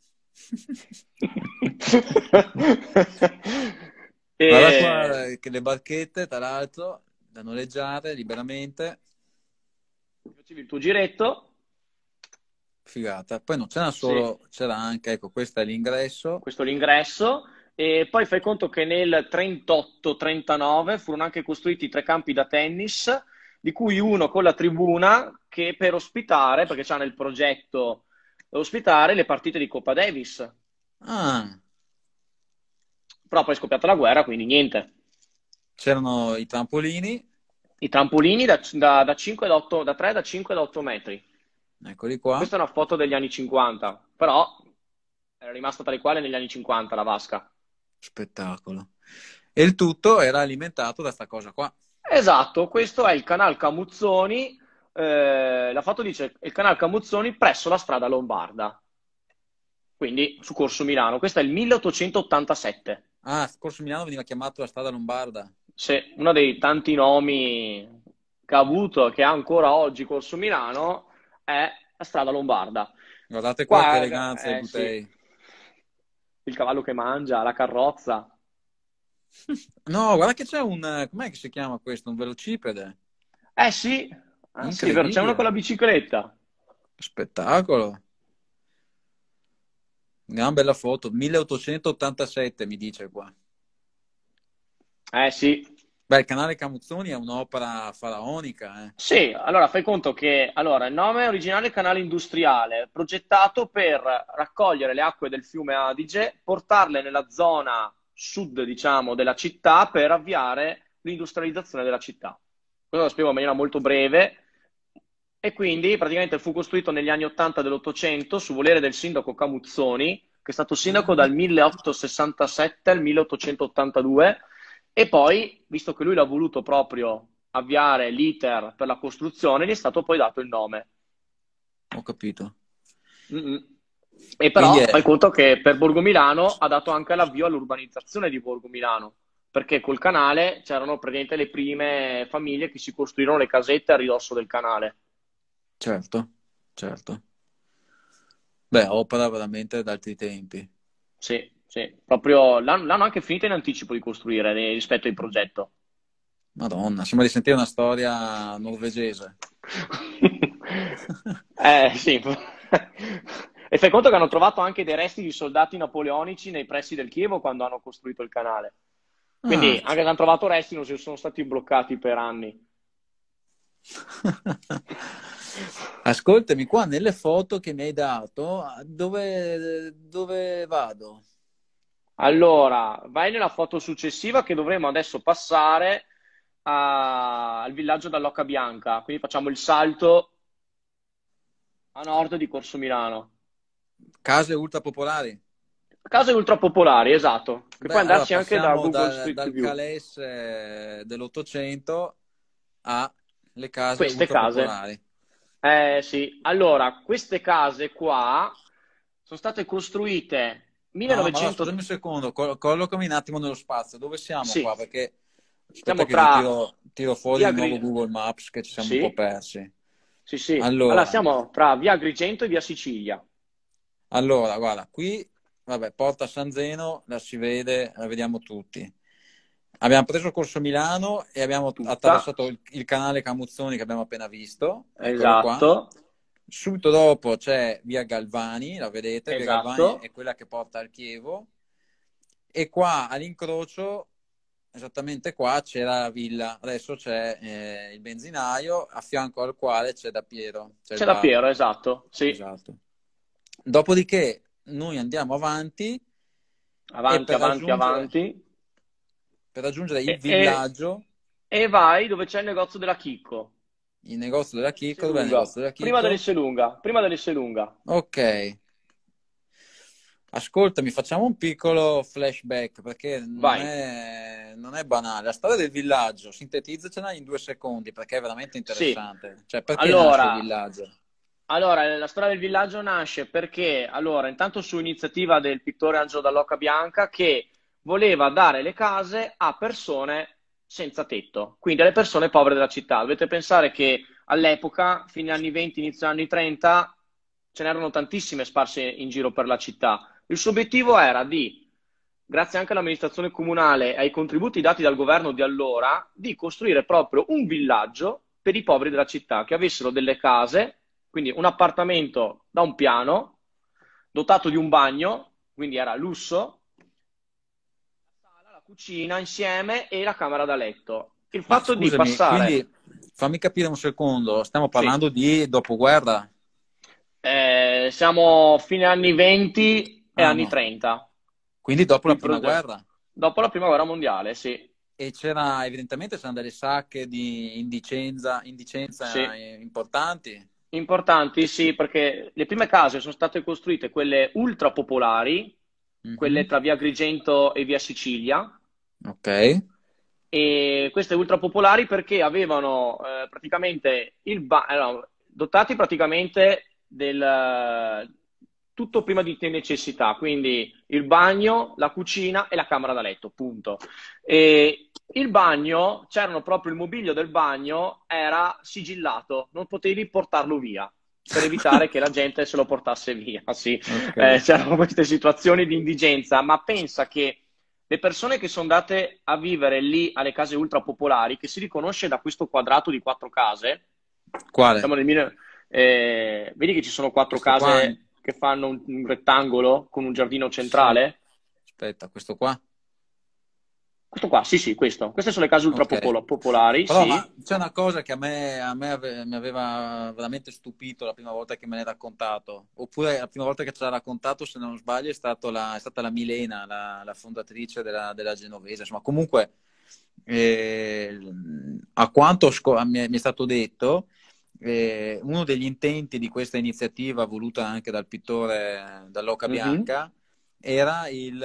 Guarda E qua eh, che le barchette, tra l'altro, da noleggiare liberamente. facevi il tuo giretto, Figata. Poi non c'era sì, solo, c'era anche, ecco, questo è l'ingresso. questo è l'ingresso. E poi fai conto che nel trentotto trentanove furono anche costruiti tre campi da tennis, di cui uno con la tribuna che per ospitare, perché c'ha nel progetto ospitare le partite di Coppa Davis. Ah, Però poi è scoppiata la guerra, quindi niente. c'erano i trampolini, I trampolini da, da, da cinque da otto, da tre, da cinque da otto metri. eccoli qua. Questa è una foto degli anni cinquanta, però era rimasta tale quale negli anni cinquanta la vasca. Spettacolo. E il tutto era alimentato da sta cosa qua. Esatto, questo è il canal Camuzzoni, eh, la foto dice il canal Camuzzoni presso la strada Lombarda, quindi su Corso Milano. Questo è il milleottocentottantasette. Ah, Corso Milano veniva chiamato la strada lombarda. Se uno dei tanti nomi che ha avuto e che ha ancora oggi Corso Milano è la strada Lombarda. Guardate qua che Qua, eleganza i eh sì, Butei. il cavallo che mangia, la carrozza. No, guarda che c'è un... Com'è che si chiama questo? Un velocipede. Eh sì, ah, sì, è vero, c'è uno con Incredibile. la bicicletta. Spettacolo. Una bella foto. milleottocentottantasette mi dice qua. Eh sì, Beh, il canale Camuzzoni è un'opera faraonica, eh. sì, allora fai conto che allora, il nome originale è Canale Industriale, progettato per raccogliere le acque del fiume Adige, portarle nella zona sud, diciamo, della città per avviare l'industrializzazione della città. Questo lo spiego in maniera molto breve. E quindi praticamente fu costruito negli anni ottanta dell'Ottocento su volere del sindaco Camuzzoni, che è stato sindaco Ah, dal milleottocentosessantasette al milleottocentottantadue, e poi, visto che lui l'ha voluto proprio avviare l'iter per la costruzione, gli è stato poi dato il nome. ho capito. Mm-mm. E Quindi però fai è... conto che per Borgo Milano ha dato anche l'avvio all'urbanizzazione di Borgo Milano, perché col canale c'erano praticamente le prime famiglie che si costruirono le casette a ridosso del canale. Certo, certo. Beh, opera veramente ad altri tempi. Sì, sì, proprio l'hanno l'hanno anche finita in anticipo di costruire eh, rispetto al progetto. Madonna, sembra di sentire una storia norvegese. Eh, sì. E fai conto che hanno trovato anche dei resti di soldati napoleonici nei pressi del Chievo quando hanno costruito il canale. Quindi, Ah. anche se hanno trovato resti, non si sono stati bloccati per anni. Ascoltami, qua nelle foto che mi hai dato, dove, dove vado? Allora, vai nella foto successiva che dovremo adesso passare a- al villaggio dall'Occa Bianca. Quindi facciamo il salto a nord di Corso Milano. Case ultra popolari? Case ultra popolari, esatto, che Beh, puoi allora andarci anche da passiamo Google dal, Street dal View. Calais eh, dell'Ottocento alle case Queste ultra case. popolari. Eh sì, allora, queste case qua sono state costruite No, ma no, scusami millenovecento... un secondo, col- collocami un attimo nello spazio. Dove siamo Sì, qua? Perché aspetta siamo che ti tra tiro, tiro fuori via di nuovo Gri... Google Maps che ci siamo un po' Sì, persi. sì, sì. Allora, Allora, siamo tra via Agrigento e via Sicilia. allora, guarda, qui, vabbè, Porta San Zeno la si vede, la vediamo tutti. Abbiamo preso Corso Milano e abbiamo tutta, attraversato il, il canale Camuzzoni che abbiamo appena visto, eccolo qua. esatto, Subito dopo c'è via Galvani, la vedete, via Galvani esatto. è quella che porta al Chievo. E qua all'incrocio, esattamente qua, c'era la villa. Adesso c'è eh, il benzinaio, a fianco al quale c'è da Piero, c'è il C'è da bar. Piero, esatto, sì. Esatto. Dopodiché noi andiamo avanti e Avanti, per avanti, raggiungere, avanti. per raggiungere il E, e- villaggio, e vai dove c'è il negozio della Chicco. il negozio della Chicco, dov'è il Dell'Esselunga. negozio della Prima Chicco? dell'Esselunga, prima dell'Esselunga. Ok. Ascoltami, facciamo un piccolo flashback perché non Vai. è, non è banale. La storia del villaggio, sintetizzacela in due secondi perché è veramente Sì. interessante. Cioè, perché nasce il Allora, villaggio? allora, la storia del villaggio nasce perché, allora, intanto su iniziativa del pittore Angelo Dall'Oca Bianca che voleva dare le case a persone senza tetto, quindi alle persone povere della città. Dovete pensare che all'epoca, fine anni venti, inizio anni trenta, ce n'erano tantissime sparse in giro per la città. Il suo obiettivo era di, grazie anche all'amministrazione comunale e ai contributi dati dal governo di allora, di costruire proprio un villaggio per i poveri della città, che avessero delle case, quindi un appartamento da un piano, dotato di un bagno, quindi era lusso, la sala, la cucina insieme e la camera da letto. Il Ma fatto di scusami, passare, quindi fammi capire un secondo, stiamo sì, parlando di dopoguerra? eh, siamo fine anni venti e Ah anni no, trenta. quindi dopo la Il prima progetto. guerra. Dopo la prima guerra mondiale, sì. E c'era, evidentemente c'erano delle sacche di indicenza, indicenza Sì. importanti. Importanti, sì, perché le prime case sono state costruite quelle ultra popolari, quelle Mhm. tra via Agrigento e via Sicilia, Ok. e queste ultra popolari perché avevano eh, praticamente il ba- eh, no, dotati praticamente del tutto prima di te necessità, quindi il bagno, la cucina e la camera da letto, punto. E il bagno, c'erano proprio il mobilio del bagno era sigillato, non potevi portarlo via per evitare che la gente se lo portasse via. Sì, Ok. eh, c'erano queste situazioni di indigenza, ma pensa che le persone che sono andate a vivere lì alle case ultra popolari, che si riconosce da questo quadrato di quattro case, Quale? siamo nel mille- eh, vedi che ci sono quattro Questo qua? case che fanno un, un rettangolo con un giardino Sì. centrale? Aspetta, questo qua? Questo qua, sì, sì, questo. Queste sono le case ultra Ok. popolo- popolari, Però ma sì. c'è una cosa che a me, a me ave- mi aveva veramente stupito la prima volta che me l'hai raccontato, oppure la prima volta che ce l'ha raccontato, se non sbaglio, è, stato la- è stata la Milena, la, la fondatrice della, della Genovese. Insomma, comunque, eh, a quanto sco- mi è, mi è stato detto, eh, uno degli intenti di questa iniziativa, voluta anche dal pittore dall'Oca Mhm. Bianca, era il,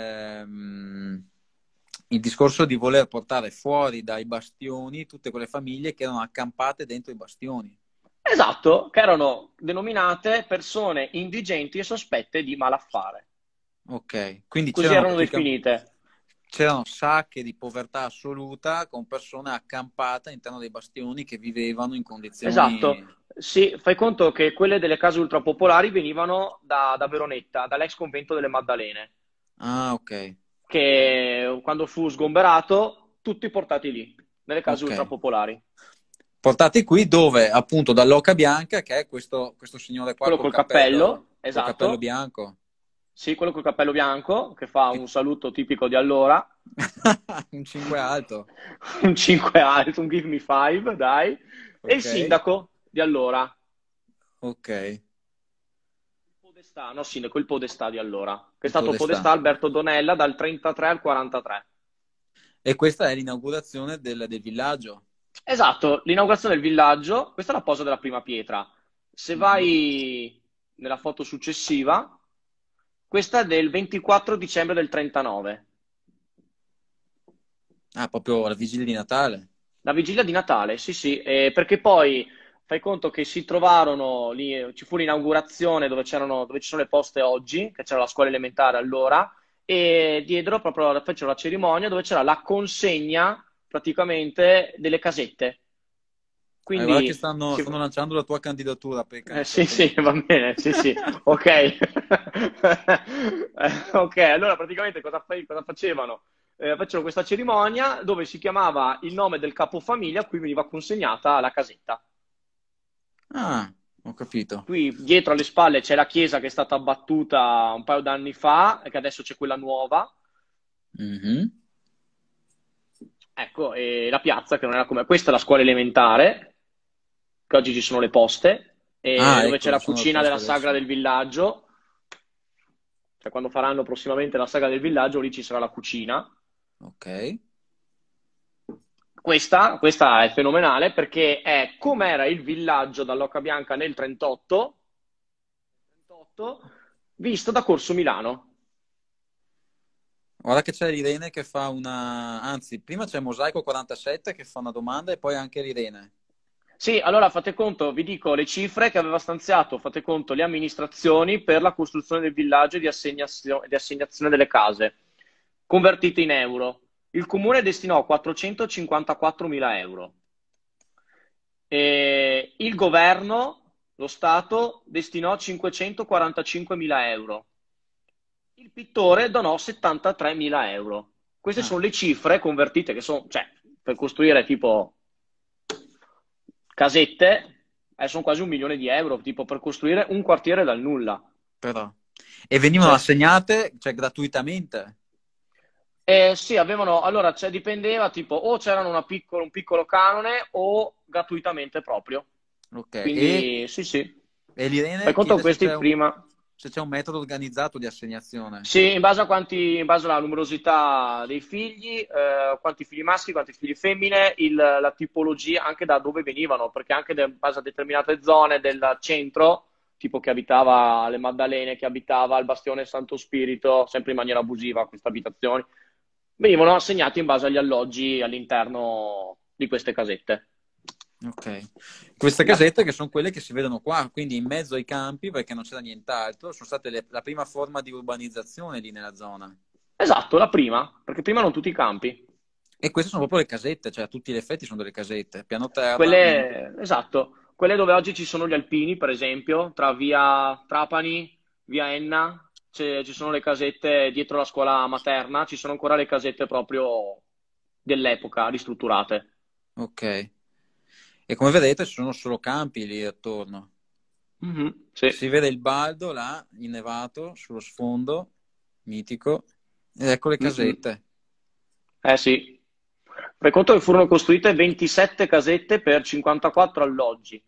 ehm, il discorso di voler portare fuori dai bastioni tutte quelle famiglie che erano accampate dentro i bastioni. Esatto, che erano denominate persone indigenti e sospette di malaffare. Ok, quindi Così c'erano erano praticamente definite. c'erano sacche di povertà assoluta con persone accampate all'interno dei bastioni che vivevano in condizioni... Esatto. Sì, fai conto che quelle delle case ultrapopolari venivano da, da Veronetta, dall'ex convento delle Maddalene, Ah, ok, che quando fu sgomberato, tutti portati lì, nelle case ok. ultrapopolari. Portati qui dove appunto dall'Oca Bianca, che è questo, questo signore qua Quello col col cappello, cappello, col cappello esatto. bianco. Sì, quello col cappello bianco, che fa Che- un saluto tipico di allora. Un cinque alto. Un cinque alto, un give me five, dai. E il Ok, sindaco di allora. ok. Il Podestà, no sindaco, il Podestà di allora, che è Il stato Podestà. Podestà Alberto Donella dal trentatré al quarantatré. E questa è l'inaugurazione del, del villaggio. Esatto, l'inaugurazione del villaggio, questa è la posa della prima pietra. Se Mhm. vai nella foto successiva, questa è del ventiquattro dicembre del trentanove, Ah, proprio la vigilia di Natale. la vigilia di Natale, sì sì, eh, perché poi fai conto che si trovarono lì, ci fu l'inaugurazione dove c'erano, dove ci sono le poste oggi, che c'era la scuola elementare allora, e diedero proprio, fecero la cerimonia dove c'era la consegna praticamente delle casette. Eh, guarda che Quindi stanno, si, stanno lanciando la tua candidatura, Pecca, Eh, nel sì, sì, frattempo. va bene, sì, sì, ok. Eh, ok, allora praticamente cosa, fai- cosa facevano? eh, facevano questa cerimonia dove si chiamava il nome del capofamiglia a cui veniva consegnata la casetta. Ah, ho capito. Qui dietro alle spalle c'è la chiesa che è stata abbattuta un paio d'anni fa e che adesso c'è quella nuova. Mhm. Ecco, e la piazza che non era come... Questa è la scuola elementare, che oggi ci sono le poste, e Ah, dove c'è ecco, la ci sono le cucina della poste sagra adesso. del villaggio. Cioè, quando faranno prossimamente la sagra del villaggio, lì ci sarà la cucina. Ok. Questa, questa è fenomenale perché è com'era il villaggio dall'Oca Bianca nel trentotto, trentotto, visto da Corso Milano. Guarda che c'è l'Irene che fa una... Anzi, prima c'è Mosaico quarantasette che fa una domanda e poi anche l'Irene. Sì, allora fate conto, vi dico le cifre che aveva stanziato, fate conto le amministrazioni per la costruzione del villaggio e di assegnazio- di assegnazione delle case, convertite in euro. Il comune destinò quattrocentocinquantaquattromila euro. E il governo, lo Stato, destinò cinquecentoquarantacinquemila euro. Il pittore donò settantatremila euro. Queste Ah, sono le cifre convertite che sono, cioè, per costruire tipo casette, eh, sono quasi un milione di euro, tipo per costruire un quartiere dal nulla. però. E venivano Sì. assegnate, cioè, gratuitamente. Eh, sì, avevano, allora, cioè, dipendeva, tipo, o c'erano una piccolo- un piccolo canone o gratuitamente proprio. Ok. E, Quindi, sì, sì. e Fai l'Irene conto chiede se questi c'è un, prima. se c'è un metodo organizzato di assegnazione. Sì, in base a quanti, in base alla numerosità dei figli, eh, quanti figli maschi, quanti figli femmine, il- la tipologia, anche da dove venivano, perché anche de- in base a determinate zone del centro, tipo che abitava alle Maddalene, che abitava al Bastione Santo Spirito, sempre in maniera abusiva queste abitazioni, venivano assegnati in base agli alloggi all'interno di queste casette. Ok. Queste La- casette che sono quelle che si vedono qua, quindi in mezzo ai campi, perché non c'era nient'altro, sono state le- la prima forma di urbanizzazione lì nella zona. Esatto, la prima, perché prima erano tutti i campi. E queste sono proprio le casette, cioè a tutti gli effetti sono delle casette. Piano terra, ognuno... Quelle, esatto, quelle dove oggi ci sono gli alpini, per esempio, tra via Trapani, via Enna, c'è- ci sono le casette dietro la scuola materna, ci sono ancora le casette proprio dell'epoca, ristrutturate. Ok. E come vedete ci sono solo campi lì attorno. Mhm, sì. Si vede il Baldo là, innevato, sullo sfondo, mitico. Ed ecco le Mhm. casette. Eh sì. Per conto che furono costruite ventisette casette per cinquantaquattro alloggi,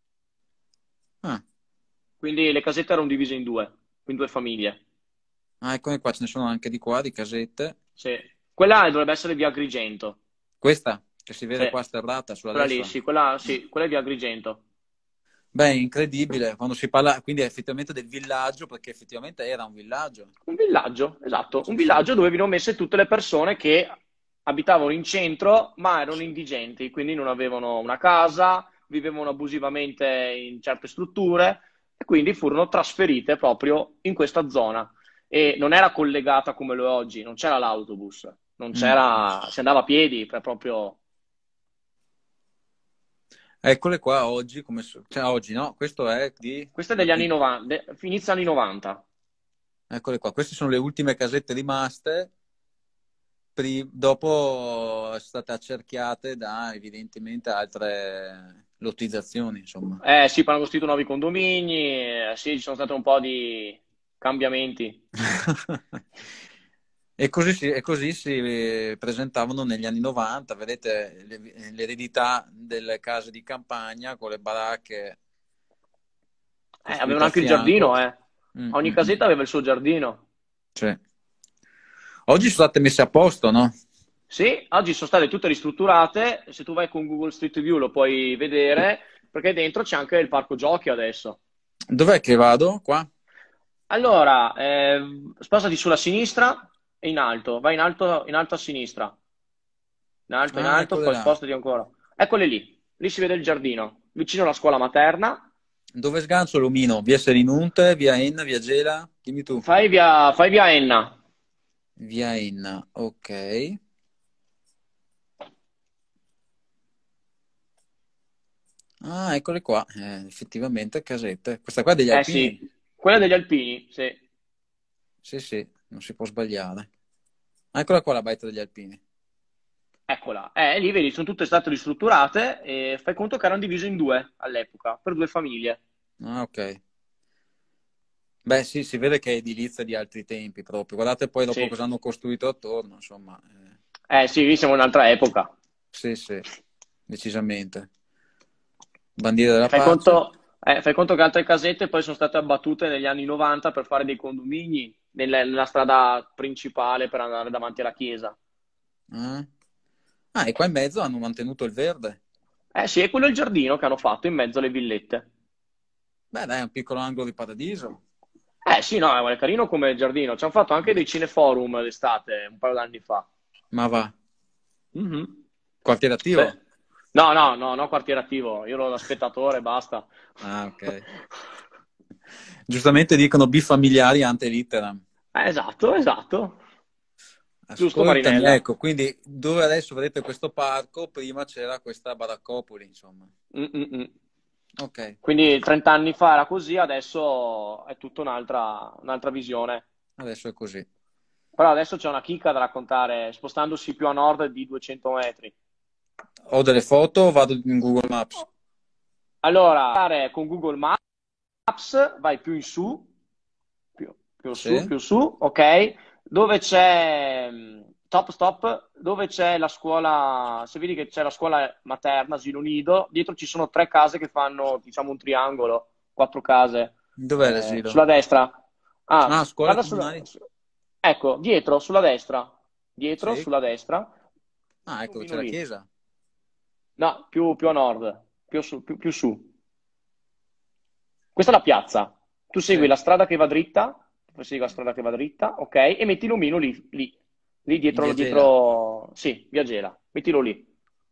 Ah, quindi le casette erano divise in due, in due famiglie. ah, ecco qua, ce ne sono anche di qua, di casette. Sì. Quella dovrebbe essere via Agrigento. Questa, che si vede Sì. qua sterrata sulla Quella lì, destra. sì, quella, sì, quella è via Agrigento. Beh, incredibile, quando si parla quindi effettivamente del villaggio, perché effettivamente era un villaggio. Un villaggio, esatto, un Sì, sì. villaggio dove venivano messe tutte le persone che abitavano in centro ma erano indigenti, quindi non avevano una casa, vivevano abusivamente in certe strutture e quindi furono trasferite proprio in questa zona. E non era collegata come lo è oggi, non c'era l'autobus, non Mm. c'era, si andava a piedi, per proprio... Eccole qua oggi, come so- cioè oggi no, questo è di... Questo è degli anni novanta, de- inizio anni novanta. Eccole qua, queste sono le ultime casette rimaste, pri- dopo sono state accerchiate da evidentemente altre lottizzazioni, insomma. Eh sì, poi hanno costruito nuovi condomini, eh, sì, ci sono stati un po' di cambiamenti. E così si, e così si eh, presentavano negli anni novanta, vedete le- l'eredità delle case di campagna con le baracche Eh, costruite avevano a anche il giardino, fianco. eh. Mm, Ogni mm, mm. casetta aveva il suo giardino. Sì. Oggi sono state messe a posto, no? Sì, oggi sono state tutte ristrutturate. Se tu vai con Google Street View lo puoi vedere, perché dentro c'è anche il parco giochi adesso. Dov'è che vado? Qua? Allora, eh, spostati sulla sinistra e in alto. Vai in alto, in alto a sinistra. In alto, in Ah, alto, eccole poi là. spostati ancora. Eccole lì. Lì si vede il giardino, vicino alla scuola materna. Dove sgancio l'omino? Via Selinunte, via Enna, via Gela? Dimmi tu. Fai via, fai via Enna. Via Enna, ok. Ah, eccole qua. Eh, effettivamente, casette. Questa qua è degli Eh alpini? sì, quella degli Alpini, sì. Sì, sì, non si può sbagliare. Eccola qua la baita degli Alpini. Eccola, eh, lì vedi, sono tutte state ristrutturate e fai conto che erano divise in due all'epoca, per due famiglie. Ah, ok. Beh, sì, si vede che è edilizia di altri tempi proprio. Guardate poi dopo Sì, cosa hanno costruito attorno, insomma. eh, eh sì, lì siamo in un'altra epoca. sì, sì, decisamente. Bandiera E della fai pace. conto, eh, fai conto che altre casette poi sono state abbattute negli anni novanta per fare dei condomini nelle- nella strada principale per andare davanti alla chiesa. Ah, Ah, e qua in mezzo hanno mantenuto il verde. Eh sì, è quello il giardino che hanno fatto in mezzo alle villette. Beh, dai, è un piccolo angolo di paradiso. Eh sì, no, è carino come giardino. Ci hanno fatto anche dei cineforum d'estate un paio d'anni fa. Ma va, Mhm. quartiere Sì. attivo? No, no, no, no, quartiere attivo. Io ero da spettatore, basta. Ah, ok. Giustamente dicono bifamiliari ante litteram. Eh, esatto, esatto. Giusto, Ascoltami, Marinella? ecco, quindi dove adesso vedete questo parco, prima c'era questa baraccopoli, insomma. Mm, mm, mm. Ok, Quindi trenta anni fa era così, adesso è tutta un'altra un'altra visione. adesso è così. Però adesso c'è una chicca da raccontare, spostandosi più a nord di duecento metri. Ho delle foto, vado in Google Maps. Allora, andare con Google Maps, vai più in su, più, più su, Sì? più su, ok? Dove c'è, mh, top, stop, dove c'è la scuola, se vedi che c'è la scuola materna, asilo nido, dietro ci sono tre case che fanno, diciamo, un triangolo, quattro case, Dov'è eh, l'asilo? sulla destra. Ah, Ah, scuole guarda sulla, comunali? su- ecco, dietro, sulla destra, dietro, Sì. sulla destra, Ah, ecco, c'è lumino la lì. chiesa. No, più, più a nord, più su, più, più su. Questa è la piazza. Tu segui Sì. la strada che va dritta, tu segui la strada che va dritta, ok? E metti l'omino lì, lì, lì In dietro, via Gela. dietro, sì, via Gela. Mettilo lì.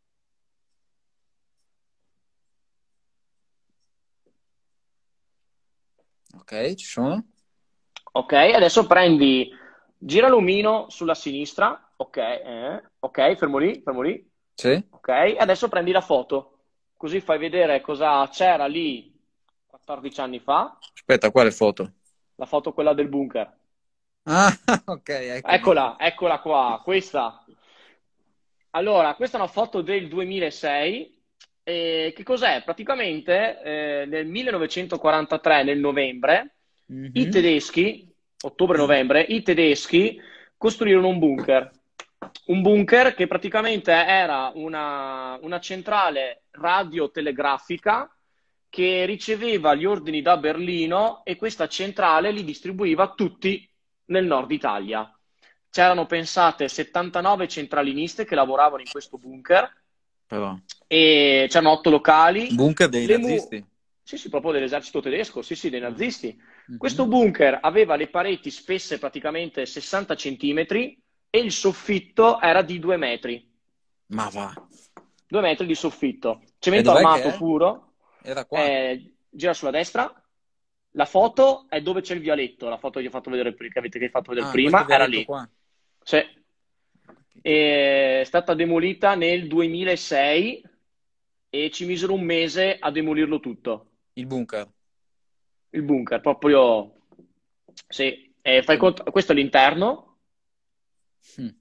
Ok, ci sono? Ok, adesso prendi, gira l'omino sulla sinistra, ok, eh, ok, fermo lì, fermo lì, Sì? ok, adesso prendi la foto, così fai vedere cosa c'era lì quattordici anni fa, Aspetta, quale foto? la foto quella del bunker. Ah, ok, ecco, dietro. Eccola, eccola qua, questa. Allora, questa è una foto del duemilasei. E che cos'è? Praticamente eh, nel millenovecentoquarantatré, nel novembre, i Mhm. tedeschi, Eh, ottobre-novembre, i tedeschi costruirono un bunker. Un bunker che praticamente era una, una centrale radiotelegrafica che riceveva gli ordini da Berlino e questa centrale li distribuiva tutti nel nord Italia. C'erano pensate settantanove centraliniste che lavoravano in questo bunker però. e c'erano otto locali. Bunker dei Le mu- nazisti. sì, sì, proprio dell'esercito tedesco, sì, sì, dei Ah. nazisti. Questo Mhm. bunker aveva le pareti spesse praticamente sessanta centimetri e il soffitto era di due metri. Ma va. Due metri di soffitto. E Cemento dov'è che armato è? puro. Era qua. eh, gira sulla destra. La foto è dove c'è il vialetto. La foto che, ho fatto vedere, pri- che avete che hai fatto vedere Ah, questo prima era vialetto lì. qua. Sì. Ho capito. È stata demolita nel duemilasei e ci misero un mese a demolirlo tutto. Il bunker. Il bunker, proprio. Sì, e fai Che- conto, questo è l'interno Mm.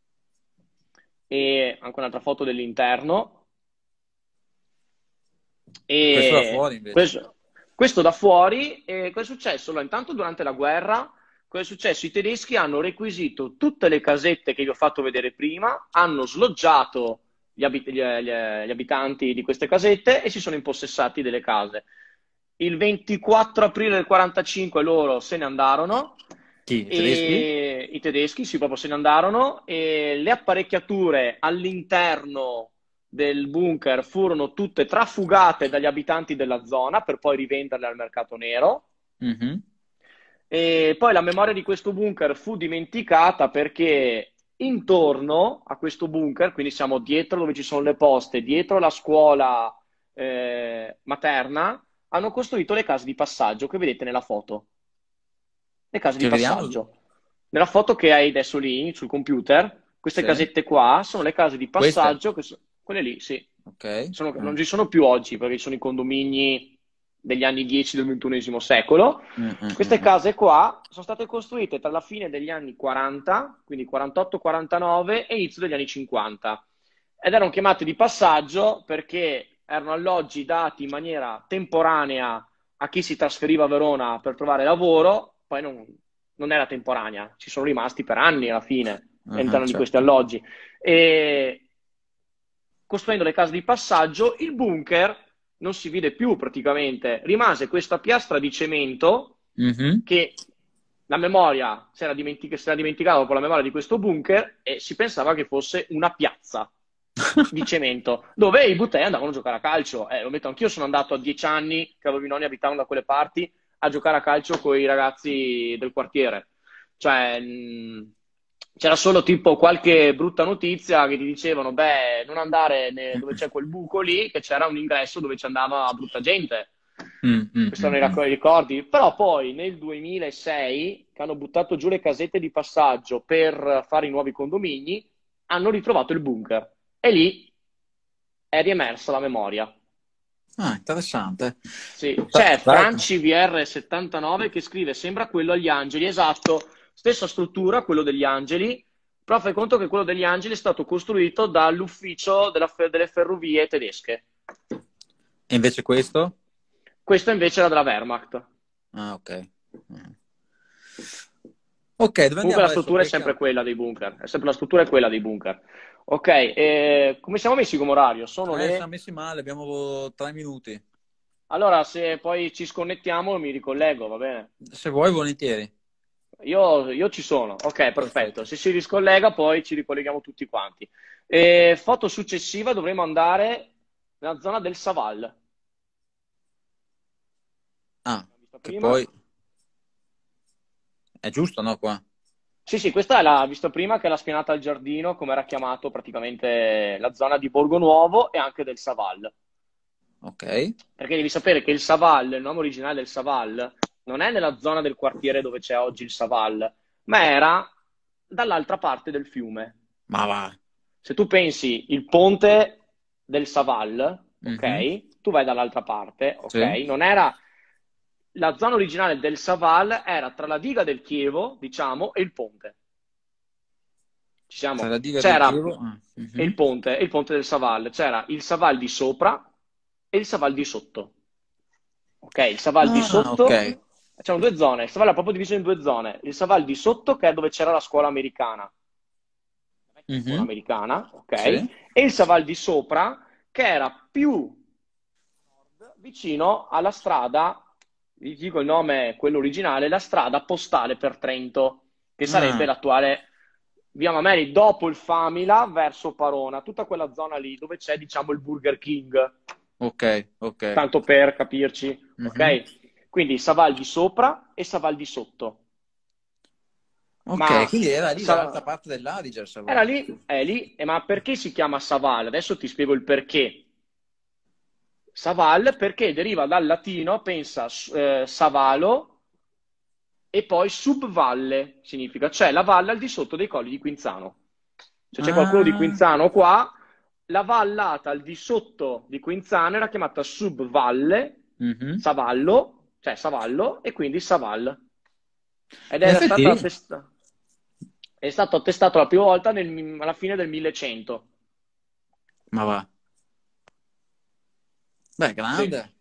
e anche un'altra foto dell'interno. Questo da E fuori invece. questo, questo da fuori, e cosa è successo? Allora, intanto durante la guerra, cosa è successo? I tedeschi hanno requisito tutte le casette che vi ho fatto vedere prima, hanno sloggiato gli, abit- gli- gli- gli abitanti di queste casette e si sono impossessati delle case. Il ventiquattro aprile del quarantacinque loro se ne andarono, Chi? I tedeschi? e i tedeschi sì, proprio se ne andarono, e le apparecchiature all'interno del bunker furono tutte trafugate dagli abitanti della zona per poi rivenderle al mercato nero. Mhm. E poi la memoria di questo bunker fu dimenticata perché intorno a questo bunker, quindi siamo dietro dove ci sono le poste, dietro la scuola eh, materna, hanno costruito le case di passaggio che vedete nella foto. Le case di Che vediamo? passaggio. Nella foto che hai adesso lì sul computer, queste Sì. casette qua sono le case di Queste? passaggio, che so- quelle lì, sì. Ok. Sono- non Ah. ci sono più oggi perché ci sono i condomini degli anni dieci del ventunesimo secolo. Mm, mm, Queste mm. case qua sono state costruite tra la fine degli anni quaranta, quindi quarantotto quarantanove, e inizio degli anni cinquanta. Ed erano chiamate di passaggio perché erano alloggi dati in maniera temporanea a chi si trasferiva a Verona per trovare lavoro, poi non, non era temporanea, ci sono rimasti per anni alla fine Ah, all'interno di questi certo. alloggi. E costruendo le case di passaggio, il bunker non si vide più praticamente, rimase questa piastra di cemento Mhm. che la memoria si era, dimentic- si era dimenticata dopo la memoria di questo bunker e si pensava che fosse una piazza di cemento dove i buttei andavano a giocare a calcio. Eh, lo metto anch'io, sono andato a dieci anni, che avevo i nonni abitavano da quelle parti, a giocare a calcio con i ragazzi del quartiere. Cioè, mh, c'era solo tipo qualche brutta notizia che ti dicevano, beh, non andare ne- dove c'è quel buco lì, che c'era un ingresso dove ci andava brutta gente. Mm, mm, Questi mm, erano i mm. racco- i ricordi. Però poi nel duemilasei, che hanno buttato giù le casette di passaggio per fare i nuovi condomini, hanno ritrovato il bunker. E lì è riemersa la memoria. Ah, interessante. Sì, Tra- c'è tra- Franci V R settantanove che scrive: Sembra quello agli Angeli. Esatto, stessa struttura, quello degli Angeli. Però fai conto che quello degli Angeli è stato costruito dall'ufficio della fe- delle ferrovie tedesche. E invece questo? Questo invece era della Wehrmacht. Ah, ok. Mm. Ok, dove Comunque andiamo la adesso, struttura è sempre Pecca? quella dei bunker. È sempre la struttura è quella dei bunker. Ok, eh, come siamo messi come orario? Sono Eh, siamo le... messi male, abbiamo tre minuti. Allora, se poi ci sconnettiamo, mi ricollego, va bene? Se vuoi, volentieri. Io, io ci sono, ok, perfetto. Perfetto. Se si riscollega, poi ci ricolleghiamo tutti quanti. E foto successiva dovremo andare nella zona del Saval. L'abbiamo Ah, vista che prima? poi è giusto, no, qua? Sì, sì, questa è la vista prima che è la spianata al giardino, come era chiamato praticamente la zona di Borgo Nuovo e anche del Saval. Ok. Perché devi sapere che il Saval, il nome originale del Saval, non è nella zona del quartiere dove c'è oggi il Saval, ma era dall'altra parte del fiume. Ma va. Se tu pensi il ponte del Saval, Mhm. ok? Tu vai dall'altra parte, ok? Sì. Non era la zona originale del Saval, era tra la diga del Chievo, diciamo, e il ponte. Ci Tra siamo? la diga del C'era Chievo. Ah, e il mhm. ponte, e il ponte del Saval, c'era il Saval di sopra e il Saval di sotto. Ok, il Saval di Ah, ok. sotto, c'erano due zone, il Saval era proprio diviso in due zone. Il Saval di sotto, che è dove c'era la scuola americana, la vecchia scuola Mhm. americana, ok? Sì. E il Saval di sopra, che era più vicino alla strada, vi dico il nome, quello originale, la strada postale per Trento, che sarebbe Ah, l'attuale via Mameli, dopo il Famila, verso Parona, tutta quella zona lì dove c'è, diciamo, il Burger King, ok, ok. tanto per capirci, Mhm. ok? Quindi Saval di sopra e Saval di sotto. Ok, Ma quindi era lì dall'altra Sa- parte dell'Adige, se era va. lì, è lì, e ma perché si chiama Saval? Adesso ti spiego il perché. Saval perché deriva dal latino, pensa, eh, savalo e poi subvalle significa, cioè la valle al di sotto dei colli di Quinzano. Se c'è qualcuno di Ah, Quinzano qua, la vallata al di sotto di Quinzano era chiamata subvalle, mhm. Savallo, cioè Savallo, e quindi Saval. Ed In era stato, effetti, attesta- è stato attestato la prima volta nel- alla fine del millecento. ma va. Beh, Sì. grande.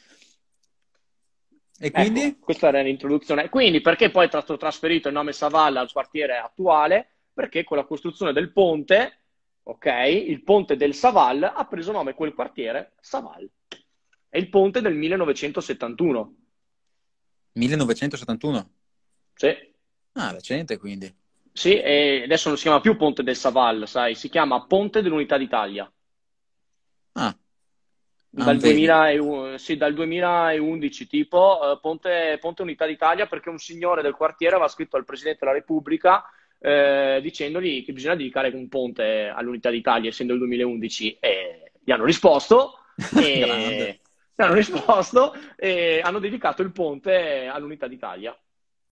E Ecco, quindi? questa era l'introduzione. Quindi, perché poi è stato trasferito il nome Savalla al quartiere attuale? Perché con la costruzione del ponte, ok, il ponte del Saval ha preso nome quel quartiere Saval. È il ponte del millenovecentosettantuno. millenovecentosettantuno. Sì, Ah, recente quindi. sì, e adesso non si chiama più Ponte del Saval, sai, si chiama Ponte dell'Unità d'Italia. Ah, ah, Dal vedi. duemilauno, sì, dal duemilaundici tipo, eh, Ponte, Ponte Unità d'Italia, perché un signore del quartiere aveva scritto al Presidente della Repubblica eh, dicendogli che bisogna dedicare un ponte all'Unità d'Italia, essendo il duemilaundici, e gli hanno risposto Grande. e, gli hanno risposto e hanno dedicato il ponte all'Unità d'Italia.